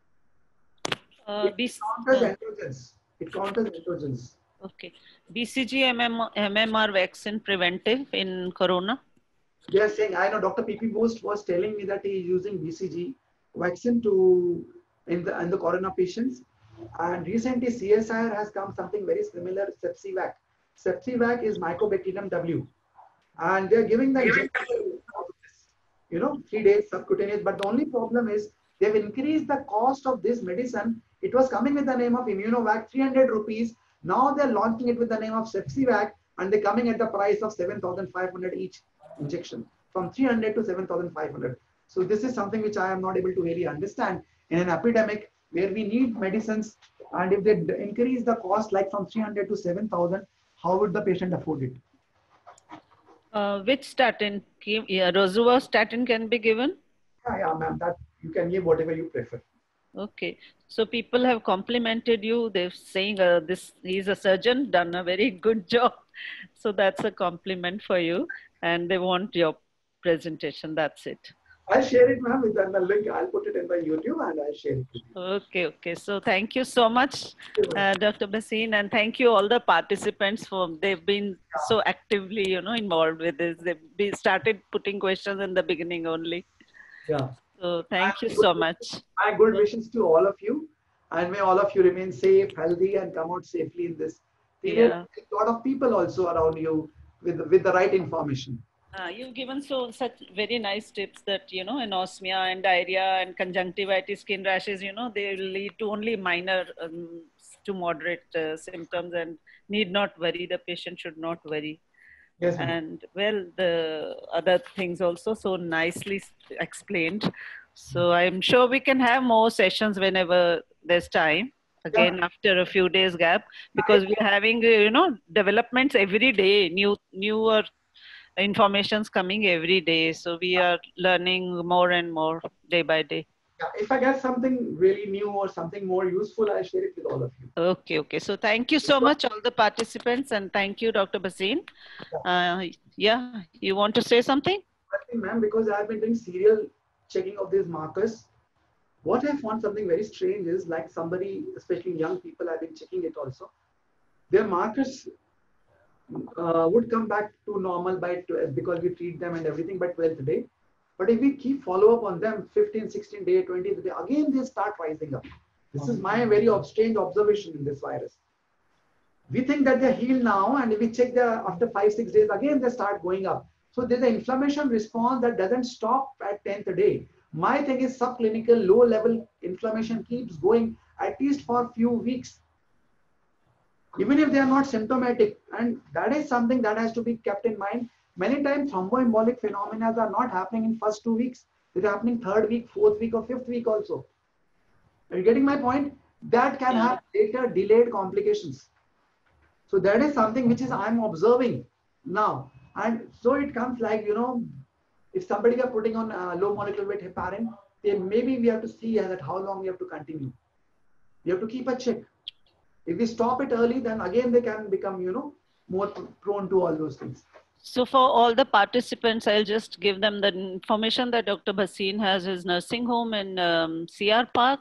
It counters androgens. It counters androgens. Okay. BCG MMR vaccine preventive in corona? They are saying, I know Dr. P.P. Boost was telling me that he is using BCG vaccine in the corona patients. And recently CSIR has come something very similar, Sepsivac. Sepsivac is Mycobacterium W. And they're giving the injection of this, 3 days subcutaneous. But the only problem is they've increased the cost of this medicine. It was coming with the name of Immunovac, 300 rupees. Now they're launching it with the name of Sepsivac, and they're coming at the price of 7,500 each injection, from 300 to 7,500. So this is something which I am not able to really understand in an epidemic where we need medicines, and if they increase the cost like from 300 to 7,000, how would the patient afford it? Which statin? Rosuvastatin can be given? Yeah, ma'am, that you can give whatever you prefer. Okay, so people have complimented you. They're saying he's a surgeon, done a very good job. So that's a compliment for you, and they want your presentation. That's it. I'll share it, ma'am, with the link. I'll put it in the YouTube and I'll share it with you. Okay. So thank you so much, Dr. Bhasin, and thank you all the participants they've been so actively, involved with this. They started putting questions in the beginning only. Yeah. So thank you so much. My good wishes to all of you, and may all of you remain safe, healthy, and come out safely in this period. Yeah. A lot of people also around you with the right information. You've given such very nice tips that, anosmia and diarrhea and conjunctivitis, skin rashes, they will lead to only minor to moderate symptoms and need not worry. The patient should not worry. Yes, and well, the other things also so nicely explained. So I'm sure we can have more sessions whenever there's time. Again, after a few days gap, because we're having, developments every day, newer informations coming every day. So we are learning more and more day by day. Yeah, if I get something really new or something more useful, I'll share it with all of you. Okay. So thank you so much, all the participants, and thank you, Dr. Bhasin. You want to say something? Ma'am, because I've been doing serial checking of these markers, what I found something very strange is, like somebody, especially young people, I've been checking it also. Their markers would come back to normal because we treat them and everything by 12th day. But if we keep follow up on them 15, 16 day, 20th day, again they start rising up. This is my very strange observation in this virus. We think that they're healed now, and if we check after 5-6 days, again they start going up. So there's an inflammation response that doesn't stop at 10th day. My thing is subclinical, low level inflammation keeps going at least for a few weeks, even if they are not symptomatic. And that is something that has to be kept in mind. Many times thromboembolic phenomena are not happening in first 2 weeks. They're happening 3rd week, 4th week, or 5th week also. Are you getting my point? That can have later delayed complications. So that is something which I'm observing now. And so it comes like, if somebody are putting on low molecular weight heparin, then maybe we have to see that how long we have to continue. We have to keep a check. If we stop it early, then again they can become, more prone to all those things. So for all the participants, I'll just give them the information that Dr. Bhasin has his nursing home in CR Park.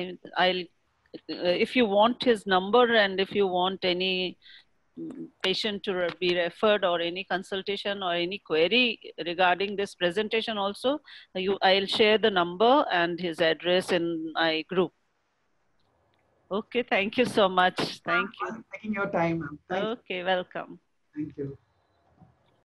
If you want his number, and if you want any patient to be referred or any consultation or any query regarding this presentation also, I'll share the number and his address in my group. Okay, thank you so much. Thank you. Taking your time, ma'am. Okay, welcome. Thank you.